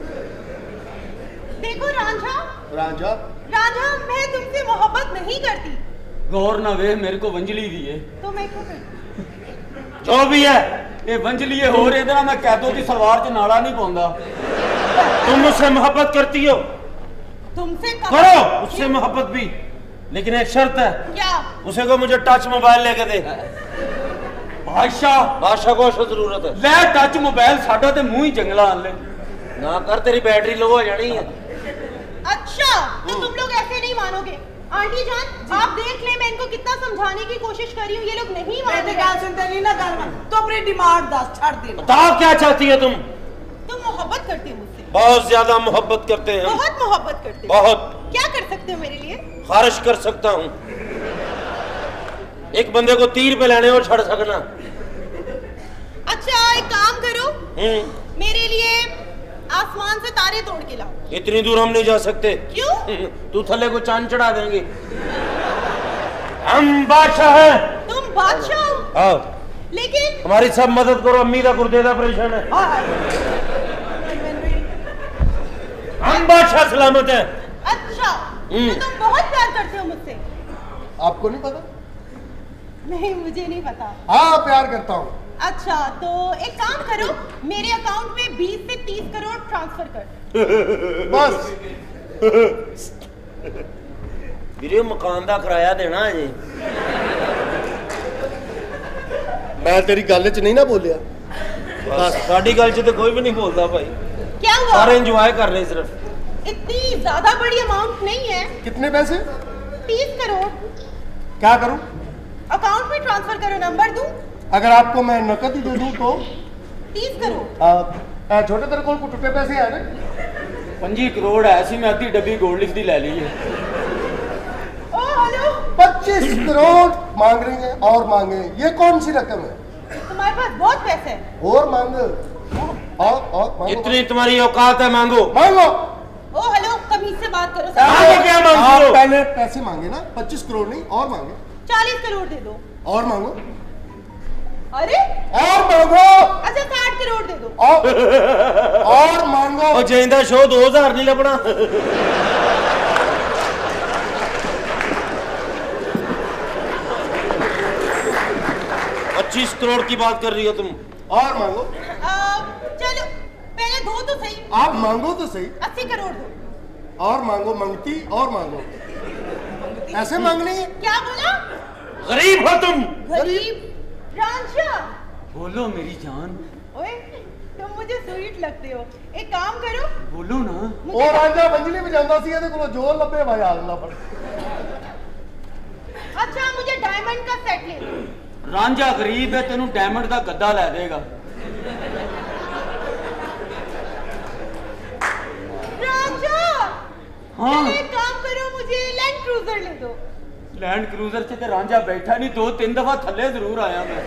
देखो रांझा रांझा रांझा मैं तुमसे मोहब्बत नहीं करती। गौर ना वे मेरे को वंजली दी है। तो मैं क्यों करती? जो भी है ये वंजली है हो रहे ना मैं कैदो की सलवार च नाड़ा नहीं पाਉਂਦਾ। तुम मुझसे मोहब्बत करती हो? तुमसे करो उससे मोहब्बत भी, लेकिन एक शर्त है। क्या? उसे को मुझे टच मोबाइल लेके दे। बादशाह बादशाह को अशद जरूरत है। ले टच मोबाइल साडा ते मुंह ही जंगला आन ले ना कर, तेरी बैटरी लो हो जानी है। अच्छा तो तुम लोग ऐसे नहीं मानोगे। आंटी जान आप देख ले मैं इनको कितना समझाने की कोशिश कर रही हूँ, ये लोग नहीं मैं मानते। गल सुनते नहीं ना गल तो अपनी डिमांड दस छड़ दे। बताओ क्या चाहती है तुम? तुम मोहब्बत करते हो मुझसे? बहुत ज्यादा मोहब्बत करते हैं। बहुत मोहब्बत करते हो? बहुत। क्या कर सकते हो मेरे लिए? खारिश कर सकता हूँ। एक बंदे को तीर पे लेने और छड़ सकना। अच्छा एक काम करो, मेरे लिए आसमान से तारे तोड़ के लाओ। इतनी दूर हम नहीं जा सकते। क्यों? तू थल्ले को चांद चढ़ा देंगे। हम बादशाह हैं। तुम बादशाह हो? हाँ। लेकिन हमारी सब मदद करो, अम्मी का गुर्दे का परेशान है। हम बादशाह सलामत हैं। अच्छा तो तुम बहुत प्यार करते हो मुझसे? आपको नहीं पता? नहीं मुझे नहीं पता। हाँ प्यार करता हूँ। अच्छा तो एक काम करो, मेरे अकाउंट में 20 से 30 करोड़ ट्रांसफर कर। बस ਵੀਰੇ ਮਕਾਨ ਦਾ ਕਿਰਾਇਆ ਦੇਣਾ ਹੈ ਜੀ। मैं तेरी गल च नहीं ना बोलिया। बस साडी गल च तो कोई भी नहीं बोलता भाई। क्या हुआ? सारे एंजॉय कर रहे सिर्फ। इतनी ज्यादा बड़ी अमाउंट नहीं है। कितने पैसे? 30 करोड़। क्या करूं? अकाउंट में ट्रांसफर करो, नंबर दूं? अगर आपको मैं नकद ही दे दूं तो? 30 करोड़। छोटे तेरे को टुटे पैसे है ना? 25 करोड़ ऐसी मैं अद्धी डब्बी गोल्ड लिफ्ट दी ले ली है। ओ हेलो 25 करोड़ मांग रही है और मांगे, ये कौन सी रकम है? तुम्हारे पास बहुत पैसे हैं। और मांग और मांगो। इतनी तुम्हारी औकात है, मांगो। मांगो। ओ हेलो कमीज से बात करो। मांगो क्या मांगो? आप पहले पैसे मांगे ना, 25 करोड़ नहीं और मांगे। 40 करोड़ दे दो। और मांगो। अरे और मांगो। अच्छा 60 करोड़ दे दो। और मांगो। और जैंदा शो 2000 नहीं लपना। 25 करोड़ की बात कर रही हो तुम। और मांगो। चलो पहले दो तो सही। आप मांगो तो सही। 80 करोड़ दो। और मांगो, मंगती और मांगो। ऐसे मांगनी है? क्या बोला? गरीब हो तुम। गरीब? रांझा बोलो मेरी जान। ओए तुम मुझे स्वीट लगते हो, एक काम करो बोलो ना। और रांझा मंजली में जांदा सी ਇਹਦੇ ਕੋਲੋਂ ਜੋ ਲੱਭੇ ਭਾਈ ਆ ਲੈਂਦਾ ਫੜ। अच्छा मुझे डायमंड का सेट ले दो। रांझा गरीब है, तेनू डायमंड का गद्दा लै देगा। रांझा हाँ एक काम करो मुझे लैंड क्रूजर ले दो। लैंड क्रूजर से रांझा बैठा नहीं, 2-3 दफा थल्ले जरूर आया मैं।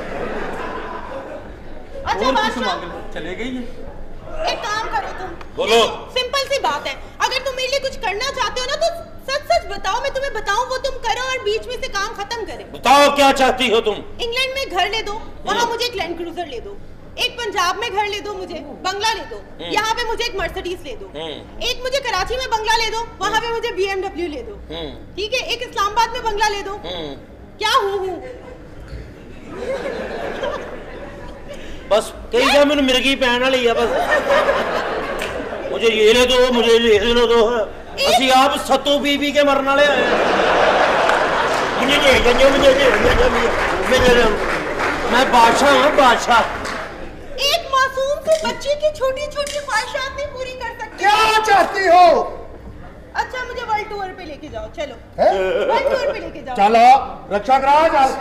अच्छा और कुछ बादशाह मांग ले, चले गई है। एक काम करो तुम। बोलो। सिंपल सी बात है, अगर तुम मेरे लिए कुछ करना चाहते हो ना तो सच सच बताओ, मैं तुम्हें बताऊं वो तुम करो और बीच में से काम खत्म करें। बताओ क्या चाहती हो तुम? इंग्लैंड में घर ले दो, वहाँ मुझे एक लैंड क्रूजर ले दो। एक पंजाब में घर ले दो, मुझे बंगला ले दो, यहाँ पे मुझे एक मर्सिडीज ले दो। एक मुझे कराची में बंगला ले दो, वहाँ पे मुझे BMW ले दो। ठीक है, एक इस्लामाबाद में बंगला ले दो। क्या हूँ बस कई जा मैंने मिर्गी पैन वाली है बस। मुझे ये ले दो, मुझे ये ले दो। ਅਸੀਂ ਆਪ ਸੱਤੂ ਪੀ ਪੀ ਕੇ ਮਰਨ ਵਾਲੇ ਆਏ। मैं बादशाह हूँ, बादशाह। एक मासूम सी बच्ची की छोटी छोटी ख्वाहिशात नहीं पूरी कर सकते। क्या चाहती हो? अच्छा मुझे वर्ल्ड टूर पे लेके जाओ, चलो वर्ल्ड टूर पे लेके जाओ। चलो रक्षा करा चल।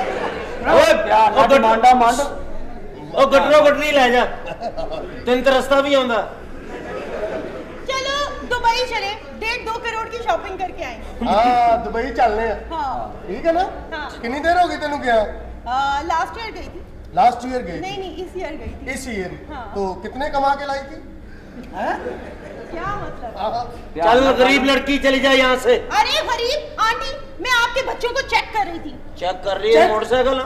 मांडा मांड ओ गटरो गटरी ले जा, तेन तो रास्ता भी आंदा। चलो दुबई चले, 1.5-2 करोड़ की शॉपिंग करके आएंगे। हाँ दुबई चलने हैं। हाँ ठीक है ना? हाँ। कितनी देर होगी तेनू गया? लास्ट ईयर गई थी। लास्ट ईयर गई? नहीं इस ईयर गई थी। इस ईयर? हाँ। तो कितने कमा के लाई थी? क्या मतलब? चल गरीब लड़की चली जाए यहाँ से। अरे गरीब आंटी, मैं आपके बच्चों को चेक कर रही थी। चेक कर रही है मोटरसाइकिल?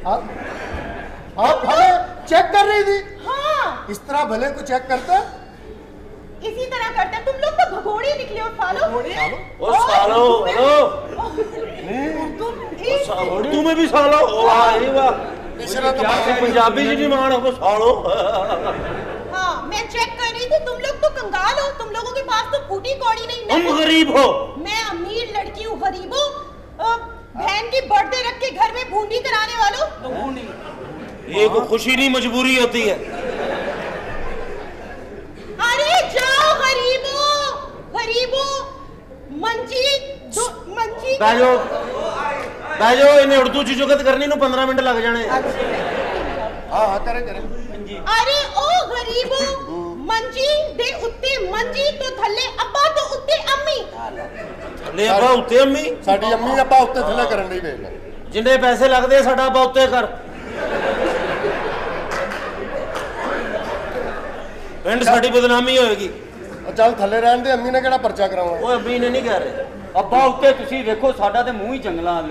आप भले चेक कर रही थी? हाँ। इस तरह भले को चेक करता? इसी तरह करते हैं। तुम लोग तो भगोड़े निकले हो सालो। ओ सालो, हेलो। उर्दू में भी सालो? वाह वाह। पंजाबी जी नहीं मान हो सालो। हाँ मैं चेक कर रही थी, तुम लोग तो कंगाल हो, तुम लोगों के पास तो फूटी कौड़ी नहीं। तुम गरीब हो। मैं अमीर लड़की हूँ, गरीब हूँ। बहन की बर्थडे रख के घर में बूंदी कराने वालों। ये कोई खुशी नहीं मजबूरी होती है। अरे जाओ गरीबो, गरीबो मंजी बैजो बैजो, इन्हें उर्दू च जुगत करनी नु 15 मिनट लग जाने। हाँ करे करे। अरे ओ गरीबो मंजी दे उत्ते मंजी तो थल्ले अब्बा तो उत्ते अम्मी। थल्ले अब्बा उत्ते अम्मी? साडी अम्मी अब्बा उत्ते थल्ले करन दी वेख ले। जिन्ने पैसे लगदे साडा अब्बा उत्ते कर। पिंड साडी बदनामी होएगी। चल थल्ले रहन दे, अम्मी ने केड़ा पर्चा कराउणा? ओए अम्मी ने नहीं कह रहे। अब्बा उत्ते तुसी देखो, साडा ते मुंह ही जंगलां वाले।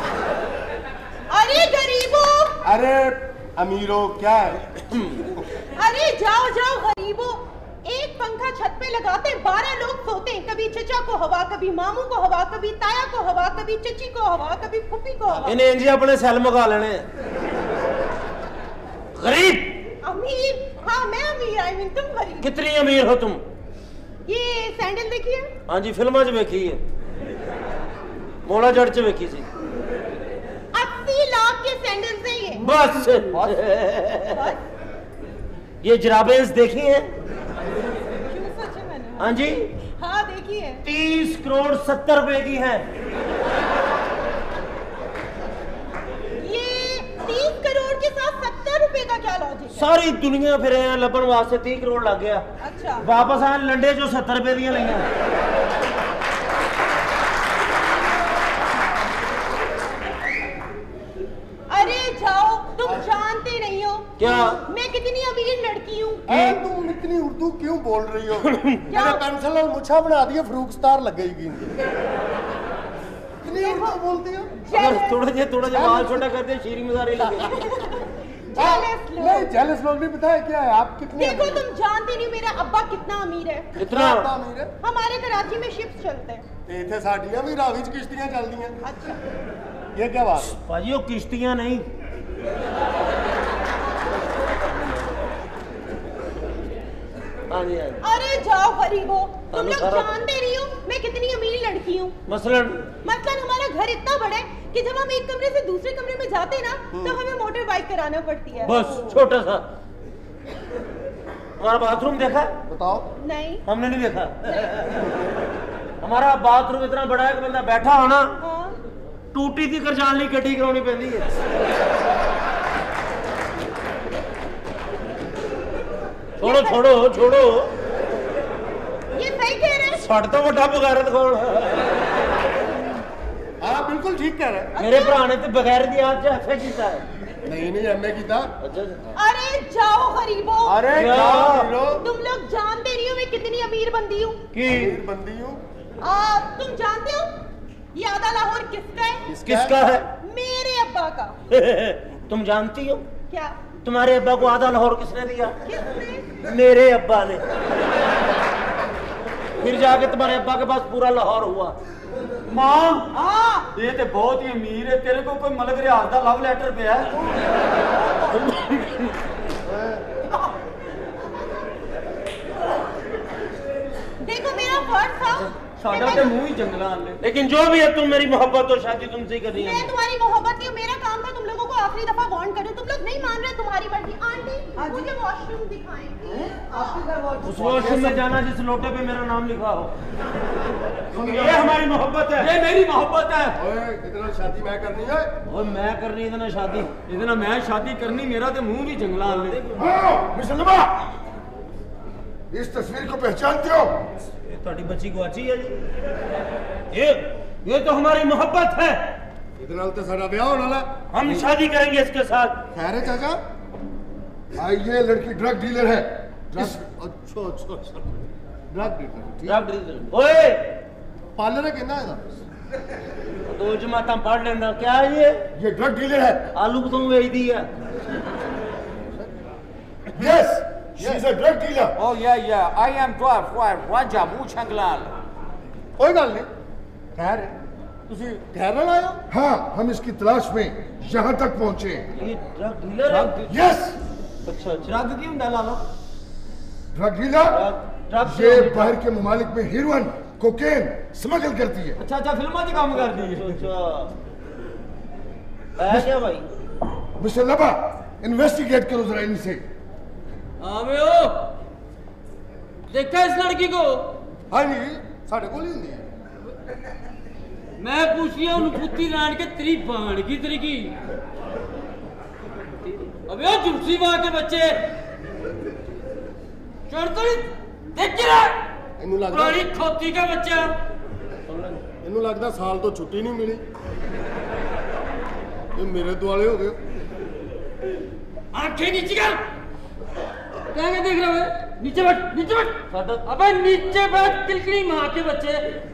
अरे गरीबो। अरे अमीरो क्या है? अरे जाओ जाओ गरीबो, एक पंखा छत पे लगाते 12 लोग सोते हैं। कभी चचा को हवा, कभी मामू को हवा, कभी ताया को हवा, कभी चची को हवा, कभी फूफी को हवा। इन्हें इंजी अपने सेल मंगा लेने। गरीब अमीर? हाँ मैं अमीर। आई मीन तुम गरीब। कितनी अमीर हो तुम? ये सैंडल देखिए? हाँ जी फिल्मा च वेखी है, मोला जड़ च वेखी सी। 80 लाख के सैंडल से ये। बस ये जराबें देखी हैं? क्यों सोचे मैंने? हाँ जी हाँ देखी है। 30 करोड़ 70 रुपए की है। ये 30 करोड़ के साथ 70 रुपए का क्या लॉजिक है? सारी दुनिया फिर लबन वास्ते 30 करोड़ लग गया। अच्छा वापस आए लंडे जो 70 रुपए दियां लईयां। अरे जाओ, तुम जानते नहीं हो क्या मैं कितनी अमीर लड़की हूँ। तुम इतनी उर्दू क्यों बोल रही हो? मेरे पेंसिल और मुछा बना दिए, फरूक स्टार लग गई। इतनी उर्दू बोलती हो? थोड़ा जे बाल छोटा कर दे, शीरी मजारी लगे। नहीं जेलस लोग नहीं बताया क्या है आप कितने? देखो तुम जानते नहीं मेरा अब्बा कितना अमीर है। कितना अमीर है? हमारे कराची में शिप्स चलते हैं। इतने साडियां भी रावी च किश्तियां चलती हैं। अच्छा ये क्या बात है? भाजी वो किश्तियां नहीं, हाँ जी। अरे जाओ गरीबो, तुम लोग जानते नहीं हो मैं कितनी अमीर लड़की हूँ। मसलन हमारा घर इतना बड़ा है कि जब हम एक कमरे से दूसरे कमरे में जाते हैं ना, तो हमें मोटर बाइक कराना पड़ती है। बस छोटा सा। हमारा बाथरूम देखा? बताओ। नहीं हमने नहीं देखा। हमारा बाथरूम इतना बड़ा है कि बंदा बैठा हो ना, टूटी थी कर जान ली गड्डी करानी पैंदी है। छोड़ो छोड़ो छोड़ो, ये सही कह रहे हैं। साढ़े तो बड़ा बगैरत कौन? हाँ बिल्कुल ठीक कह रहे हैं। मेरे भरा ने तो बगैर दी आज एफए कीता है। नहीं एमए कीता। अरे जाओ गरीबो। अरे जाओ, तुम लोग जानते नहीं हो मैं कितनी अमीर बंदी हूँ। अमीर बंदी हूँ? तुम जानते हो ये आधा लाहौर किसका है? किसका है? मेरे अब्बा का। तुम जानती हो क्या? तुम्हारे अब्बा को आधा लाहौर किसने दिया? किसने? मेरे अब्बा ने। फिर जाके तुम्हारे अब्बा के पास पूरा लाहौर हुआ। मां हाँ ये तो बहुत ही अमीर है, तेरे को कोई मलक रियाज दा लव लेटर पे है? साडा ते मुंह ही जंगला आंदे। लेकिन जो भी है तुम मेरी मोहब्बत और शादी तुमसे ही करनी है। मैं तुम्हारी मोहब्बत नहीं हूँ, मेरा काम था तुम लोगों को आखिरी दफा वार्न करूं, तुम लोग नहीं मान रहे, तुम्हारी मर्जी। आंटी मुझे वॉशरूम दिखाएंगे? उस वॉशरूम में जाना जिस लोटे पे मेरा नाम लिखा हो। ये हमारी मोहब्बत है, ये मेरी मोहब्बत है। ओए इतना शादी मैं करनी है। और मैं करनी इतना शादी, इतना मैं शादी करनी, मेरा ते मुंह ही जंगला आंदे। हाँ मुसलमा, इस तस्वीर को पहचानते हो? ये तुम्हारी बच्ची गुआची है जी। ये तो हमारी मोहब्बत है। इतना तो सारा ब्याह होने वाला। हम शादी करेंगे इसके साथ। खैर है चाचा, ये लड़की ड्रग डीलर है। अच्छा अच्छा ड्रग डीलर। ओए पार्लर है कितना है? दो जमाता पढ़ लेना। क्या है ये ड्रग डीलर है। आलू तो बेच दी है। Yes, she is a drug dealer. Oh yeah, I am Raja Muchanglal। कोई गल नहीं, खैर है। तुसी खैर नाल आए हो? हाँ, हम इसकी तलाश में यहाँ तक पहुँचे। ये ड्रग डीलर है। Yes, अच्छा ड्रग की ਹੁੰਦਾ लाला? ड्रग डीलर ड्रग ये बाहर के ममालिक में हीरोइन, कोकेन स्मगल करती है। अच्छा फिल्मों च काम करदी है। है क्या भाई? मिस्टर लबा, इन्वेस्टिगेट करो जरा इनसे। आवे ओ, देखा इस लड़की को? हाँ जी, साढ़े को ही होंदी है। मैं पूछ लिया उन पुत्ती रान के तेरी बाण की तरीकी। अबे ओ जुलसी मां के बच्चे, छोड़ तो देख के रहा। इन्हू लगदा पुरानी खोती का बच्चा। इन्हू लगदा साल तो छुट्टी नहीं मिली। ये मेरे दुआले हो गए। आंखें नीचे कर। क्या देख रहा है? नीचे बैठ। अबे नीचे बैठ, किलकड़ी माँ के बच्चे।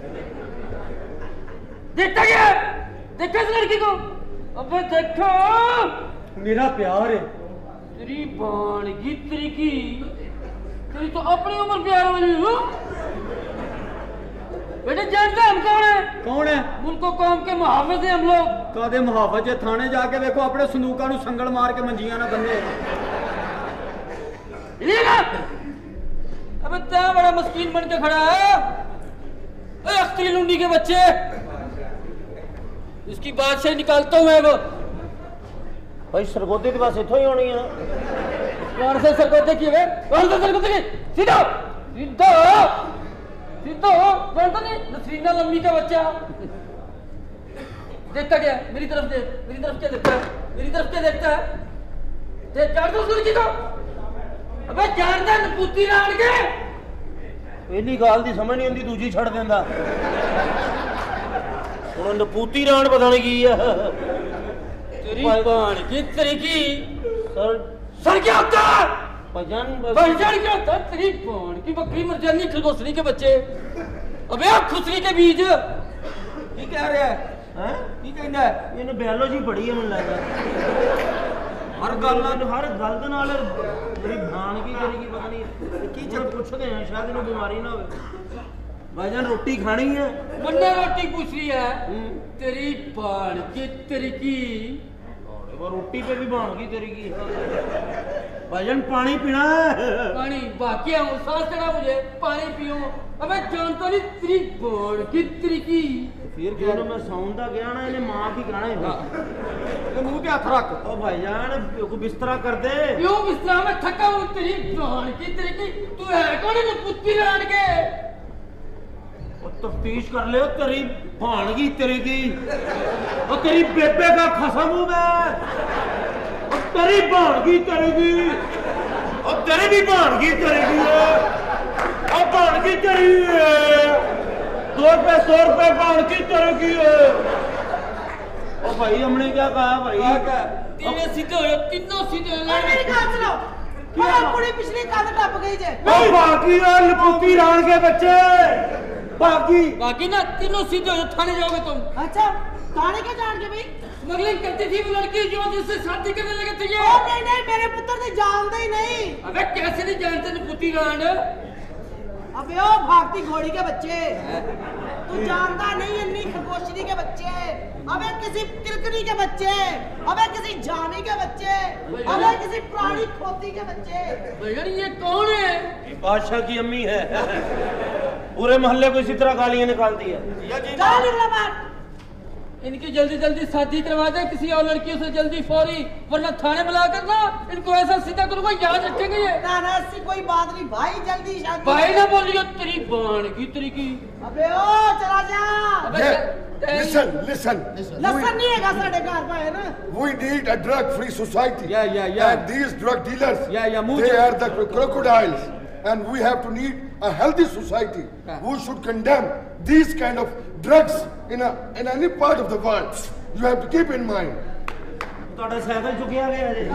देखता क्या? देखा इस लड़की को? अबे देखो, मेरा प्यार है। तेरी बाणगी तेरी की, तेरी तो अपनी उम्र प्यार वाली हो। बेटे जानते हम कौन है? कौन है? मुल्को कौम के मुहाफिज हैं हम लोग। कादे मुहाफिज है? थाने जाके देखो, अपने संदूका नु संगल मार के मंजियां ना बंदे। अबे क्या बड़ा मस्कीन बन के खड़ा है? अख्तरी लुंडी के बच्चे, इसकी बात से निकालता हूँ मैं वो। भाई सरगोदे के पास इथों ही होनी है। कौन से सरगोदे की है? कौन से सरगोदे की? सीधा सीधा सीधा कौन तो नहीं? नसरीना लम्बी का बच्चा। देखता क्या? मेरी तरफ देख, मेरी तरफ क्या देखता है? मेरी तरफ क्या देखता है? देख चार दो लड़की को। अबे जानदा नपुती राण के? पहली गाल दी समझ नहीं आती, दूजी छड़ देंदा। हुण नपूती राण पता नहीं की है। तेरी बाण की तरीकी सर क्या होता है? भजन क्या होता है? तेरी बाण की बकरी मरजानी खरगोसनी के बच्चे। अबे आप खुसरी के बीज की कह रहे हैं? की कहना है? इन्हें बायोलॉजी पढ़ी है मुझे लगता। हर गल दे नाल मेरी भान की करेगी पता नहीं की चल पूछते हैं, शायद इन्हें बीमारी ना हो। भाईजान रोटी खानी है? मुन्ना रोटी पूछ रही है। तेरी बाण की तरीकी, वो रोटी पे भी बाण की तरीकी। भाईजान पानी पीना है। पानी बाकी है, सांस चढ़ा मुझे, पानी पियो। अबे जानता नहीं तेरी बाण की तरीकी। फिर क्यों ना मैं सौंदा गया ना, इन्हें मां की गाना है। मुंह पे हाथ रख। ओ भाईजान को बिस्तरा कर दे। क्यों बिस्तरा में थका हूँ? तेरी बाण की तरीकी। तू है कौन है पुत्ती रान के? तफ्तीश कर ले तेरी भानगी तेरी की, और तेरी बेबे का खसम हूं मैं। और तेरी भानगी तेरी की, और तेरी भी भानगी तेरी की है। और भानगी तेरी है 100 रुपए भानगी तेरी की है। और भाई हमने क्या कहा भाई? तीनों सीधे हो, तीनों सीधे हो। मेरी बात सुनो, और कुड़ी पिछली कद टप गई जे। ओ बाकी है लपूती राण के बच्चे। बाकी ना तीनों सीधे हो, थाने जाओगे तुम। अच्छा, थाने क्या जान के भाई? स्मगलिंग करती थी वो लड़की जो जिससे शादी करने लगे थे ये। नहीं, मेरे पुत्र से जानते ही नहीं। अबे कैसे नहीं जानते नपुती राण? अबे ओ भागती घोड़ी के बच्चे, तू जानता नहीं इन्नी खरगोशनी के बच्चे, अबे किसी तिलकनी के बच्चे, अबे किसी जामी के बच्चे, अबे किसी पुरानी खोती के बच्चे। भैया ये कौन है? बादशाह की अम्मी है। पूरे मोहल्ले को इसी तरह गालियां निकालती है। चलो निकलो बाहर। इनकी जल्दी जल्दी शादी करवा दे किसी और लड़कियों से जल्दी फौरी, वरना थाने बुला कर ना इनको ऐसा सीधा करूंगा याद रखेंगे ये। ना ना ऐसी कोई बात नहीं भाई, जल्दी शादी। भाई ना बोलियो तेरी बाण की तेरी की। अबे ओ चला जा। Listen. लसन नहीं है साढ़े घर पे ना। We need a drug-free society. Yeah. And these drug dealers, move they it. are the crocodiles. And we have to need a healthy society who should condemn these kind of drugs in any part of the world. You have to keep in mind. ਤੁਹਾਡਾ cycle ਚੁੱਕਿਆ ਗਿਆ ਜੀ।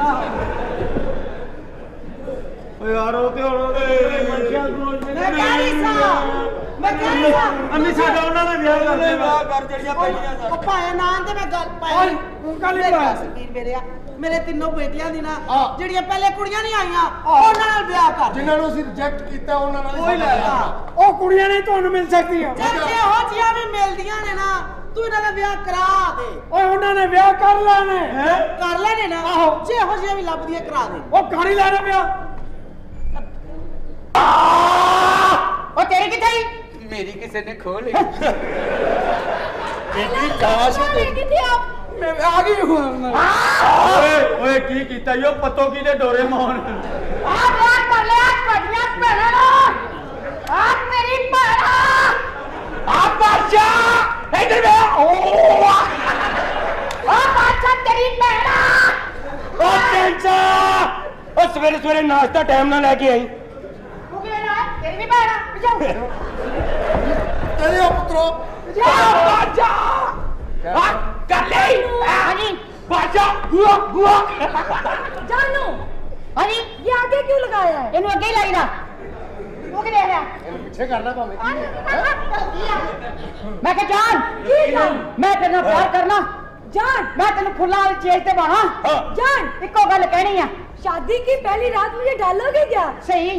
ਓ ਯਾਰ ਉਹ ਤੇ ਹੁਣ मैं कह रही सा ਅੰਮੀ ਸਾਡਾ ਉਹਨਾਂ ਦਾ ਵਿਆਹ ਕਰ ਦੇ। ਵਿਆਹ ਕਰ ਜਿਹੜੀਆਂ ਪਹਿਲੀਆਂ ਉਹ ਪਾਇਆ ਨਾਂ ਤੇ ਮੈਂ ਗੱਲ ਪਾਇਆ ਮੇਰੇ ਮੇਰੇ ਤਿੰਨੋਂ ਬੇਟੀਆਂ ਦੀ ਨਾ ਜਿਹੜੀਆਂ ਪਹਿਲੇ ਕੁੜੀਆਂ ਨਹੀਂ ਆਈਆਂ ਉਹਨਾਂ ਨਾਲ ਵਿਆਹ ਕਰ। ਜਿਨ੍ਹਾਂ ਨੂੰ ਅਸੀਂ ਰਿਜੈਕਟ ਕੀਤਾ ਉਹਨਾਂ ਨਾਲ ਉਹੀ ਲੈ ਆ। ਉਹ ਕੁੜੀਆਂ ਨਹੀਂ ਤੁਹਾਨੂੰ ਮਿਲ ਸਕਦੀਆਂ। ਜੇ ਹੋ ਜੀਆਂ ਵੀ ਮਿਲਦੀਆਂ ਨੇ ਨਾ ਤੂੰ ਇਹਨਾਂ ਦਾ ਵਿਆਹ ਕਰਾ ਦੇ। ਓਏ ਉਹਨਾਂ ਨੇ ਵਿਆਹ ਕਰ ਲੈਣੇ ਕਰ ਲੈਣੇ ਨਾ ਜੇ ਹੋ ਜੀਆਂ ਵੀ ਲੱਭਦੀਆਂ ਕਰਾ ਦੇ। ਉਹ ਕਰ ਹੀ ਲੈਣਾ ਵਿਆਹ। ਉਹ ਤੇਰੀ ਕਿੱਥੇ मेरी किसी ने खो ली। मैं आ गई हूँ। ਓਏ ਕੀ ਕੀਤਾ ਯੋ ਪੱਤੋ ਕੀ ਦੇ ਡੋਰੇ ਮੋਹਨ। कर ले बढ़िया पहना आज मेरी पहना आप बादशाह इधर में बादशाह तेरी पहना ਓ ਟੈਂਚਾ ਓ ਸਵੇਰੇ ਸਵੇਰੇ ਨਾਸ਼ਤਾ ਟਾਈਮ ਨਾਲ ਲੈ ਕੇ ਆਈ। तेरी भी पहना तेरे पुत्रो कर ले बुआ जानू अरे ये आगे क्यों लगाया है इन्हों आगे ही लाई ना वो क्या देख रहा पीछे करना पावे मैं कह जान मैं तेरे प्यार करना जान मैं तेन फुल्ला चेज ते बाना जान इको गल कहनी है शादी की पहली रात मुझे डालोगे क्या सही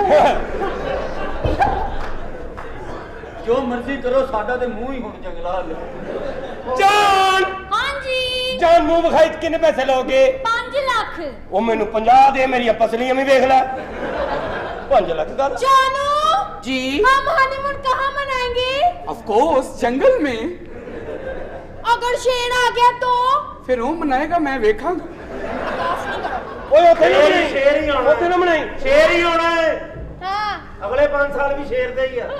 ਜੋ ਮਰਜ਼ੀ ਕਰੋ ਸਾਡਾ ਤੇ ਮੂੰਹ ਹੀ ਹੁਣ ਜੰਗਲਾ ਲੈ। ਜਾਨ हाँ जी ਜਾਨ ਮੂੰਹ ਵਿਖਾਈ ਕਿੰਨੇ ਪੈਸੇ ਲਓਗੇ? 5 लाख ਉਹ ਮੈਨੂੰ 50 ਦੇ ਮੇਰੀਆਂ ਪਸਲੀਆਂ ਵੀ ਵੇਖ ਲੈ। 5 ਲੱਖ ਕਰ। जानू जी हम हनीमून कहाँ मनाएंगे ऑफ कोर्स जंगल में। अगर शेर आ गया तो फिर वो मनाएगा मैं वेखांगा। ਓਏ ਉੱਥੇ ਨਹੀਂ ਸ਼ੇਰ ਹੀ ਆਉਣਾ। ਉੱਥੇ ਨਾ ਬਣਾਈ ਸ਼ੇਰ ਹੀ ਆਉਣਾ ਹੈ। हाँ ਅਗਲੇ 5 ਸਾਲ ਵੀ ਸ਼ੇਰ ਦੇ ਹੀ ਆ।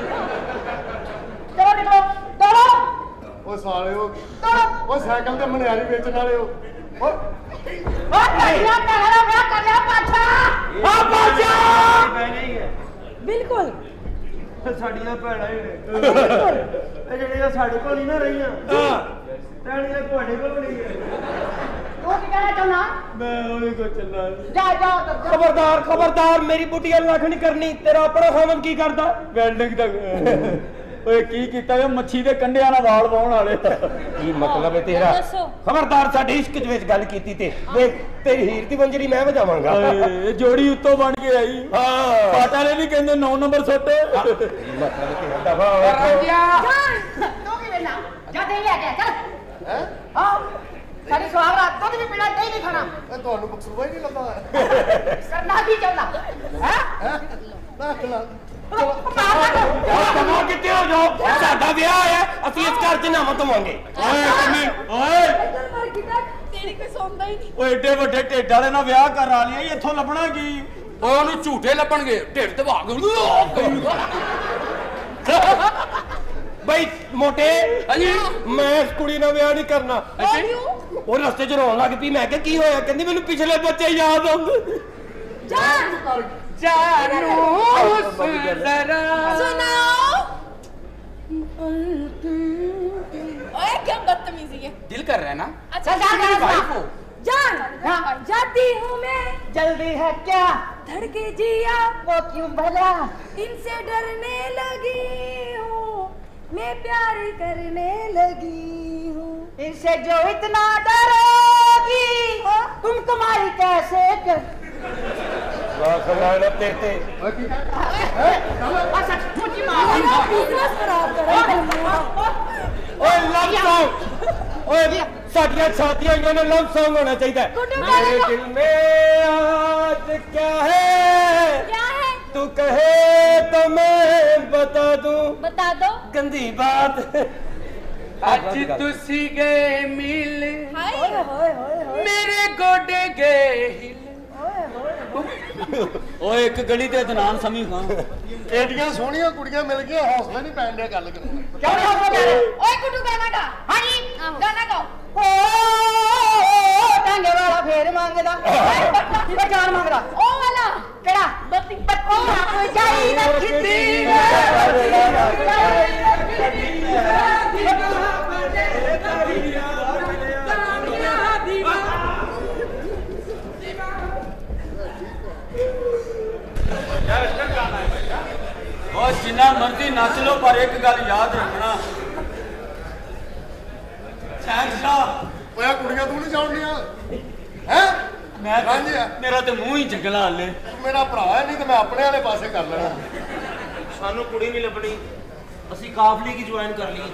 चलो निकलो दौड़ो ਉਹ ਸਾਲਿਓ ਉਹ ਸਾਈਕਲ ਤੇ ਮਨਿਆਰੀ ਵੇਚਣ ਵਾਲੇ ਹੋ। बढ़िया पहला ब्याह कर लिया बादशाह ਪੈ ਗਈ ਹੈ। बिल्कुल ਸਾਡੀਆਂ ਭੈਣਾਂ ਹੀ ਨੇ ਇਹ ਜਿਹੜੀਆਂ ਸਾਡੇ ਕੋਲ ਨਹੀਂ ਨਾ ਰਹੀਆਂ ਟੈਣੀਆਂ ਤੁਹਾਡੇ ਕੋਲ ਨਹੀਂ ਹੈ। वो क्या कहना चाहना ਮੈਂ ਉਹੀ ਕੋ ਚੱਲਾਂ। जाओ ਖਬਰਦਾਰ ਮੇਰੀ ਬੁੱਟੀ ਵੱਲ ਅੱਖ ਨਹੀਂ ਕਰਨੀ। ਤੇਰਾ ਆਪਣਾ ਖਾਮਨ ਕੀ ਕਰਦਾ? ਵੈਲਡਿੰਗ ਦਾ ਓਏ ਕੀ ਕੀਤਾ ਓ ਮੱਛੀ ਦੇ ਕੰਡਿਆਂ ਨਾਲ ਵਾਲ ਵਾਉਣ ਵਾਲੇ। ਕੀ ਮਤਲਬ ਹੈ ਤੇਰਾ? ਦੱਸੋ। ਖਬਰਦਾਰ ਸਾਡੇ ਇਸ਼ਕ ਦੇ ਵਿੱਚ ਗੱਲ ਕੀਤੀ ਤੇ ਵੇਖ ਤੇਰੀ ਹੀਰ ਦੀ ਬੰਜਰੀ ਮੈਂ ਵਜਾਵਾਂਗਾ। ਇਹ ਜੋੜੀ ਉੱਤੋਂ ਬਣ ਕੇ ਆਈ। ਹਾਂ ਪਾਟਾ ਨੇ ਵੀ ਕਹਿੰਦੇ 9 ਨੰਬਰ ਸੁੱਟ। ਮਤਲਬ ਤੇਰਾ ਦਫਾ जान तू की लेना जा दे ले आ चल हैं हां सारी सुहाग रात दूध भी पीना दही नहीं खाना ਇਹ ਤੁਹਾਨੂੰ ਬਕਸੂਆ ਹੀ ਨਹੀਂ ਲੱਗਾ करना भी चलना हैं ਨਾ ਖਲਾ ਕਮਾ ਕਿੱਥੇ ਹੋ ਜਾਓ? ਸਾਡਾ ਵਿਆਹ ਹੈ ਅਸੀਂ ਇਸ ਘਰ 'ਚ ਨਾਮ ਦਵਾਂਗੇ। ਓਏ तेरी कोई सुनता ही नहीं ਓਏ ਏਡੇ ਵੱਡੇ ਢਿੱਡ ਵਾਲੇ ਨਾਲ ਵਿਆਹ ਕਰਾ ਲਿਆ ਇੱਥੋਂ ਲੱਭਣਾ ਕੀ? ਉਹ ਉਹਨੂੰ ਝੂਠੇ ਲੱਭਣਗੇ ਢਿੱਡ ਦਬਾ ਕੇ। ਬਈ ਮੋਟੇ ਹਾਂਜੀ ਮੈਂ ਇਸ ਕੁੜੀ ਨਾਲ ਵਿਆਹ ਨਹੀਂ ਕਰਨਾ। ਉਹ ਰਸਤੇ 'ਚ ਰੋਣ ਲੱਗ ਪਈ। ਮੈਂ ਕਿਹਾ ਕੀ ਹੋਇਆ? ਕਹਿੰਦੀ ਮੈਨੂੰ ਪਿਛਲੇ ਬੱਚੇ ਯਾਦ ਆਉਂਦੇ। जान जानू जरा सुनाओ ओए क्या बदतमीजी है दिल कर रहा है ना। अच्छा जान जाती हूँ मैं जल्दी है क्या धड़के जिया वो क्यों भला इनसे डरने लगी हूँ मैं प्यार करने लगी हूँ इनसे जो इतना डरोगी तुम कमाई कैसे कर तेरे बिजनेस खराब कर ਓਏ ਲਵ ਸੌਂਗ ਓਏ ਸਾਡੀਆਂ ਛਾਤੀਆਂ ਇਹਨਾਂ ਨੇ ਲਵ ਸੌਂਗ ਹੋਣਾ ਚਾਹੀਦਾ ਹੈ। ਮੇਰੇ ਦਿਲ में आज क्या है क्या है तू कहे तो मैं बता गंदी बात अज तुसी गए मिल मेरे गोडे गए हिल ओए एक गली ते दनान समी खां एडियां सोहणियां कुड़ियां मिल गई हौसला नहीं पैन दिया गल करने क्या हौसला कह रहे ओए कुटू गाना गा हां जी गाना गाओ ओ टांगे वाला फेर मांगदा ओए जान मांगदा ओ वाला केड़ा बत्ती बत्ती कोई जाई ना किती और जिन्ना मर्जी नच लो पर एक गल याद रखना शहनशाह ओए कुड़ियां तू नहीं जाणदियां हैं मैं रांझे मेरा ते मुंह ही जंगला हाले मेरा भरा है नहीं तो मैं अपने वाले पासे कर लेना सानू कुड़ी नहीं लभनी ਅਸੀਂ ਕਾਫਲੀ ਕੀ ਜੁਆਇਨ ਕਰ ਲਈ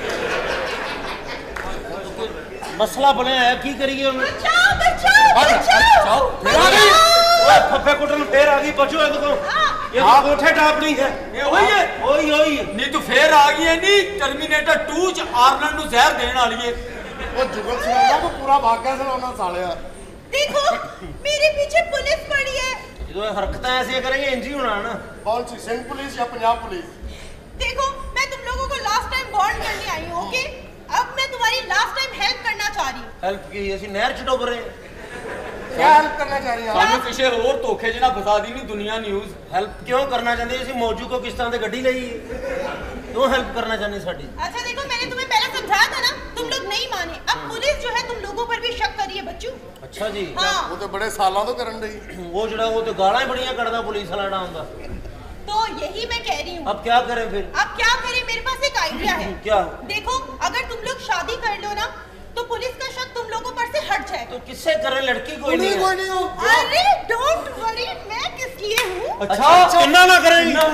ਮਸਲਾ ਬਣਿਆ ਹੈ ਕੀ ਕਰੀਏ ਹੁਣ बचाओ बचाओ फिर आ गई ओए फफे कुटन फिर आ गई बचो इसको ये तो कोठे टापनी है ये वही है ओही ओही नहीं तू फिर आ गई है नहीं टर्मिनेटर 2 च आर्नल्ड नु जहर देने वाली है वो जुगल सुनाना तो पूरा वाकया सुनाना सालिया देखो मेरे पीछे पुलिस पड़ी है जो हरकतें ऐसी करेंगे इंजी होना ना कौन सी सिंध पुलिस या पंजाब पुलिस देखो मैं तुम लोगों को लास्ट टाइम बॉन्ड करने आई हूँ ओके अब मैं तुम्हारी लास्ट टाइम हेल्प करना चाह रही हूँ हेल्प की ऐसी नहर च डुब रहे हैं क्या हेल्प करना चाह रही हैं सानू पिछे और धोखे जना फसा दी नहीं दुनिया न्यूज़ हेल्प क्यों करना चाहते हैं मौजू को किस तरह से गड्डी ली क्यों हेल्प करना चाहते साड़ी अच्छा देखो मैंने तुम्हें पहले समझाया था ना तुम लोग नहीं माने अब पुलिस जो है तुम लोगों पर भी शक कर रही है बच्चू अच्छा जी हाँ वो तो बड़े सालों तो करन रही वो जड़ा वो तो गालां बड़ियां कड़दा पुलिस वाला डांदा तो यही मैं कह रही हूँ अब क्या करें फिर अब क्या करें मेरे पास एक आइडिया है क्या देखो अगर तुम लोग शादी कर लो ना तो पुलिस का शक तुम लोगों पर से हट जाएगा तो किससे करें लड़की कोई नहीं कोई नहीं हो अरे डोंट वरी मैं किस लिए हूँ अच्छा किन्ना ना करेंगे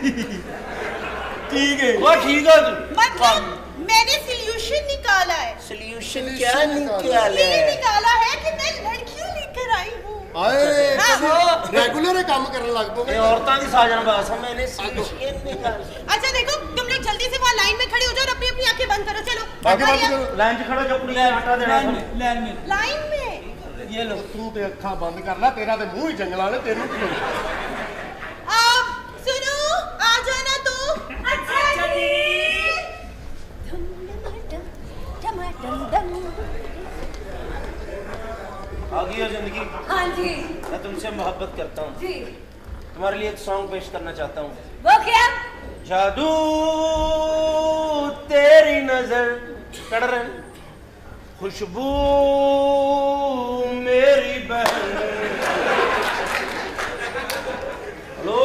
ठीक है वो ठीक है मतलब मैंने सॉल्यूशन निकाला है सॉल्यूशन क्या निकाला ये निकाला है कि मैं लड़कियां लेकर आई हूँ आए रेगुलर काम करने लग पो ये औरतां दी साजन बात मैंने सॉल्यूशन निकाला अच्छा देखो तुम लोग जल्दी से वहाँ लाइन में खड़े हो जाओ और अपनी अपनी आंखें बंद करो चलो आगे बात करो लाइन च खड़ो जो कुड़ी का आटा देना लाइन में ये लो तू ते अखां बंद कर ले तेरा ते मुंह ही जंगला ने तेनू की अब सुनो आ जाना तो अच्छा जी आ गई है जिंदगी हाँ जी मैं तुमसे मोहब्बत करता हूँ जी तुम्हारे लिए एक सॉन्ग पेश करना चाहता हूँ वो क्या जादू तेरी नजर कड़रन खुशबू मेरी बहन हेलो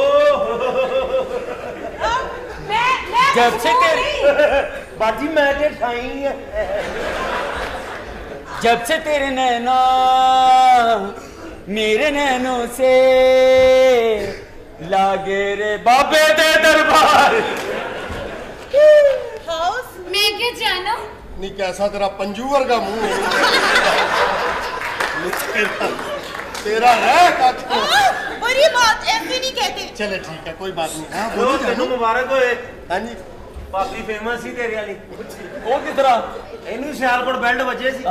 मैं जब से तेरी बाजी मैं ते खाई है जब से तेरे नैना मेरे नैनों से लागे रे बाबे दे दरबार हाउस मैं क्या जानो नहीं कैसा तेरा पंजू वर्गा मुंह है तेरा है काका बुरी बात ऐसे नहीं कहते चले ठीक है कोई बात नहीं हां लो बोलो तेनू मुबारक होए हां जी भाभी फेमस ही तेरे वाली वो किस तरह ਇਹਨੂੰ ਸਿਆਲਕੋਟ ਬੈਲਟ ਵੱਜੇ ਸੀ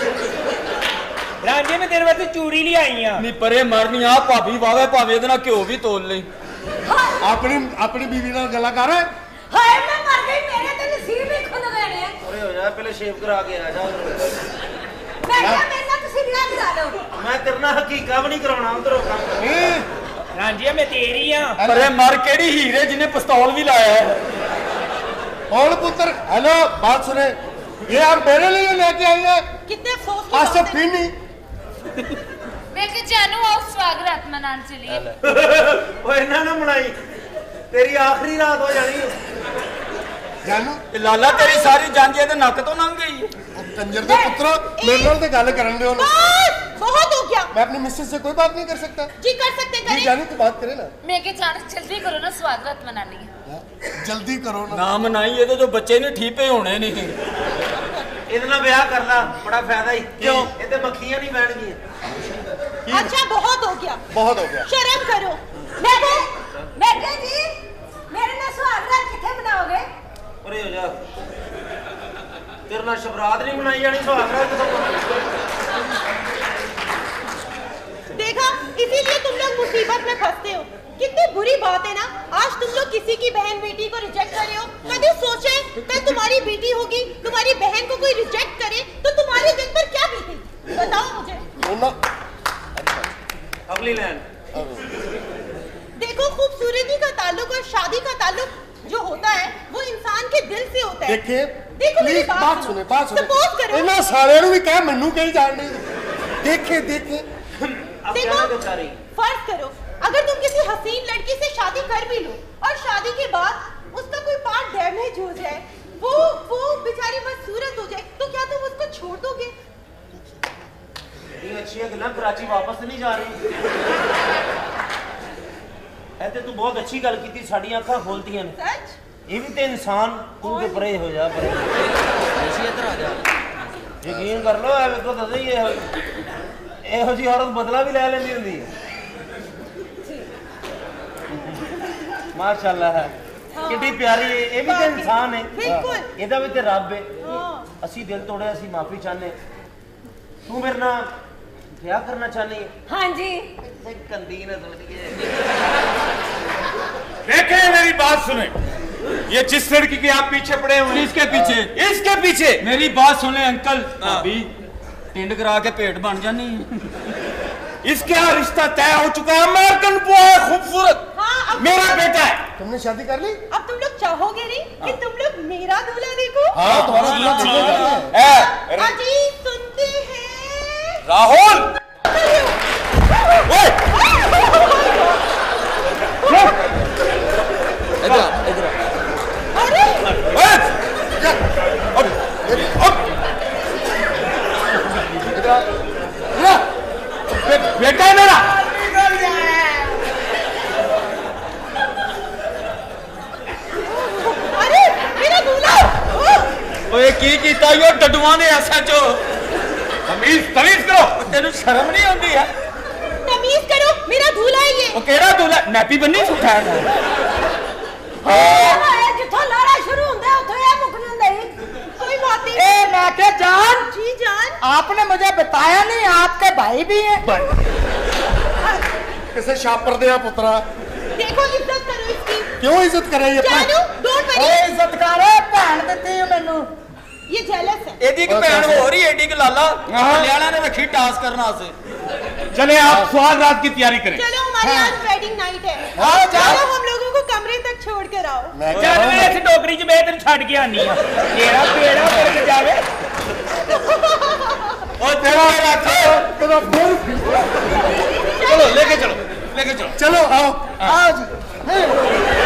ਰਾਂਝੇ ਮੈਂ ਤੇਰੇ ਵਾਸਤੇ ਚੂੜੀ ਲਈ ਆਈ ਆ ਨੀ ਪਰੇ ਮਰਨੀ ਆ ਭਾਬੀ ਵਾਵੇ ਭਾਵੇਂ ਇਹਦੇ ਨਾਲ ਘਿਓ ਵੀ ਤੋਲ ਲਈ अपनी अपनी बीवी नाल गल्ला कर हाय मैं मर गई मेरे तो नसीब ही खुल गए ने ਓਏ ਹੋ ਜਾ ਪਹਿਲੇ ਸ਼ੇਵ ਕਰਾ ਕੇ ਆ ਜਾ मैं क्या मेरे साथ तुसी विआह करा लो ਮੈਂ ਤੇਰੇ ਨਾਲ ਹਕੀਕਾ ਵੀ ਨਹੀਂ ਕਰਾਉਣਾ ਉਧਰੋਂ ਕੰਮ ਰਾਂਝੇ ਮੈਂ ਤੇਰੀ ਆ ਪਰੇ ਮਰ ਕਿਹੜੀ ਹੀਰੇ ਜਿਹਨੇ ਪਿਸਤੌਲ ਵੀ ਲਾਇਆ ਹੈ और पुत्र हेलो बात सुने ये आप मेरे लिए लेके आई है कितने अफसोस की आज से बात है। फिर नहीं मैं क्या जानू आओ स्वागत मनाने चलिए ਓਏ ਇਹਨਾਂ ਨਾ ਮਨਾਈ ਤੇਰੀ ਆਖਰੀ ਰਾਤ ਹੋ ਜਾਣੀ जानू ਇਹ ਲਾਲਾ ਤੇਰੀ ਸਾਰੀ ਜਾਂਚ ਇਹਦੇ ਨੱਕ ਤੋਂ ਲੰਘ ਗਈ कंजर दे पुत्र मेरे नाल ते गल करन दे बस बहुत हो गया मैं अपनी मिसेस से कोई बात नहीं कर सकता जी कर सकते जी करें जानू तू बात करे ना मैं क्या जान जल्दी करो ना स्वागत मनानी है जल्दी करो ना ਨਾ ਮਨਾਈ ਇਹਦੇ ਜੋ ਬੱਚੇ ਨੇ ਠੀਪੇ ਹੋਣੇ ਨਹੀਂ ਇਹਦੇ ਨਾਲ ਵਿਆਹ ਕਰ ਲਾ ਬੜਾ ਫਾਇਦਾ ਹੀ ਕਿਉਂ ਇਹਦੇ ਮੱਖੀਆਂ ਨਹੀਂ ਬੈਣਗੀਆਂ अच्छा बहुत हो गया बहुत हो गया शर्म करो मैं क्या जी मेरे ना स्वागत किथे बनाओगे और ना शबरात नहीं बनाई जानी देखा, इसीलिए तुम लोग मुसीबत में फंसते हो। कितनी बुरी बात है ना, आज तुम लोग किसी की बहन बेटी को रिजेक्ट कर रहे हो। कभी सोचे कल तुम्हारी बेटी होगी, तुम्हारी बहन को कोई रिजेक्ट करे तो तुम्हारे दिल पर क्या बीती? बताओ मुझे। अगली लाइन देखो, खूबसूरती का ताल्लुक और शादी का ताल्लुक जो होता है वो इंसान के दिल से होता है। देखो मेरी बात सुने, सपोज करो इन्हां सारे नु भी कह मैनू कहीं जानने देखे देखो, फर्ज करो अगर तुम किसी हसीन लड़की से शादी कर भी लो और शादी के बाद उसका कोई पार्ट डैमेज हो जाए, वो बेचारी बदसूरत हो जाए, तो क्या तुम उसको छोड़ दोगे? अच्छी है गल, कराची वापस नहीं जा रही। ऐसे तू बहुत अच्छी गल की, साड़ी अखां खोलतियां ने। सच? ये भी तो इंसान, तू के परे हो जा, परे इधर आ जा। यकीन कर लो, देखो तो सही है ਇਹੋ ਜੀ औरत बदला भी ले लेंदी हुंदी है। माशाअल्लाह है, कितनी प्यारी है, ये भी तो इंसान है, बिल्कुल ਇਹਦਾ ਵੀ ਤੇ ਰੱਬ है। ਅਸੀਂ ਦਿਲ ਤੋੜਿਆ, ਅਸੀਂ माफी चाहने। तू मेरे नाल ब्याह करना चाहनी है? हाँ जी। कंदी ना समझ गए। देखे मेरी बात सुने, ये जिस लड़की के आप पीछे पड़े हुए, इसके पीछे मेरी बात सुने अंकल, भाभी टिंड करा के पेट बन जानी है। इसके यहाँ रिश्ता तय हो चुका है, अमेरिकन बॉय खूबसूरत, हाँ, मेरा बेटा है। तुमने शादी कर ली? अब तुम लोग चाहोगे नहीं कि तुम लोग मेरा दूल्हा देखो? हाँ, तुम्हारा दूल्हा देखेगा। अजी सुनते हैं राहुल, बेटा है मेरा। अरे मेरा दूल्हा! ओए की कीता यो डडुआ ने एसएचओ? तमीज करो, तेनु शर्म नहीं आती है? तमीज करो, मेरा दूल्हा है ये। ओ केड़ा दूल्हा? नैपी बन्नी सुठाया जिथों लाड़ा शुरू होंदा है उथों ये मुक जांदा है। कोई बात नहीं। ए मैं के जान जी जान, आपने मुझे बताया नहीं आपके भाई भी हैं। किसे शापर दे पुत्रा, देखो इज्जत करो इसकी। क्यों इज्जत करे ये? जानू डोंट वरी, इज्जत करे भैन देती है मैनू। ये जेलस है। एडी की भैन हो रही, एडी की लाला कल्याणा ने रखी टास्क करना से। चले आप स्वाद रात की तैयारी करें। चलो हमारी आज वेडिंग नाइट है। हाँ, चलो हम लोगों को कमरे तक छोड़ कर आओ। चल मैं इस टोकरी च मैं तेन छड़ के आनी हां, तेरा पेड़ा पड़ जावे। ओ तेरा चलो लेके चलो, चलो आओ जी।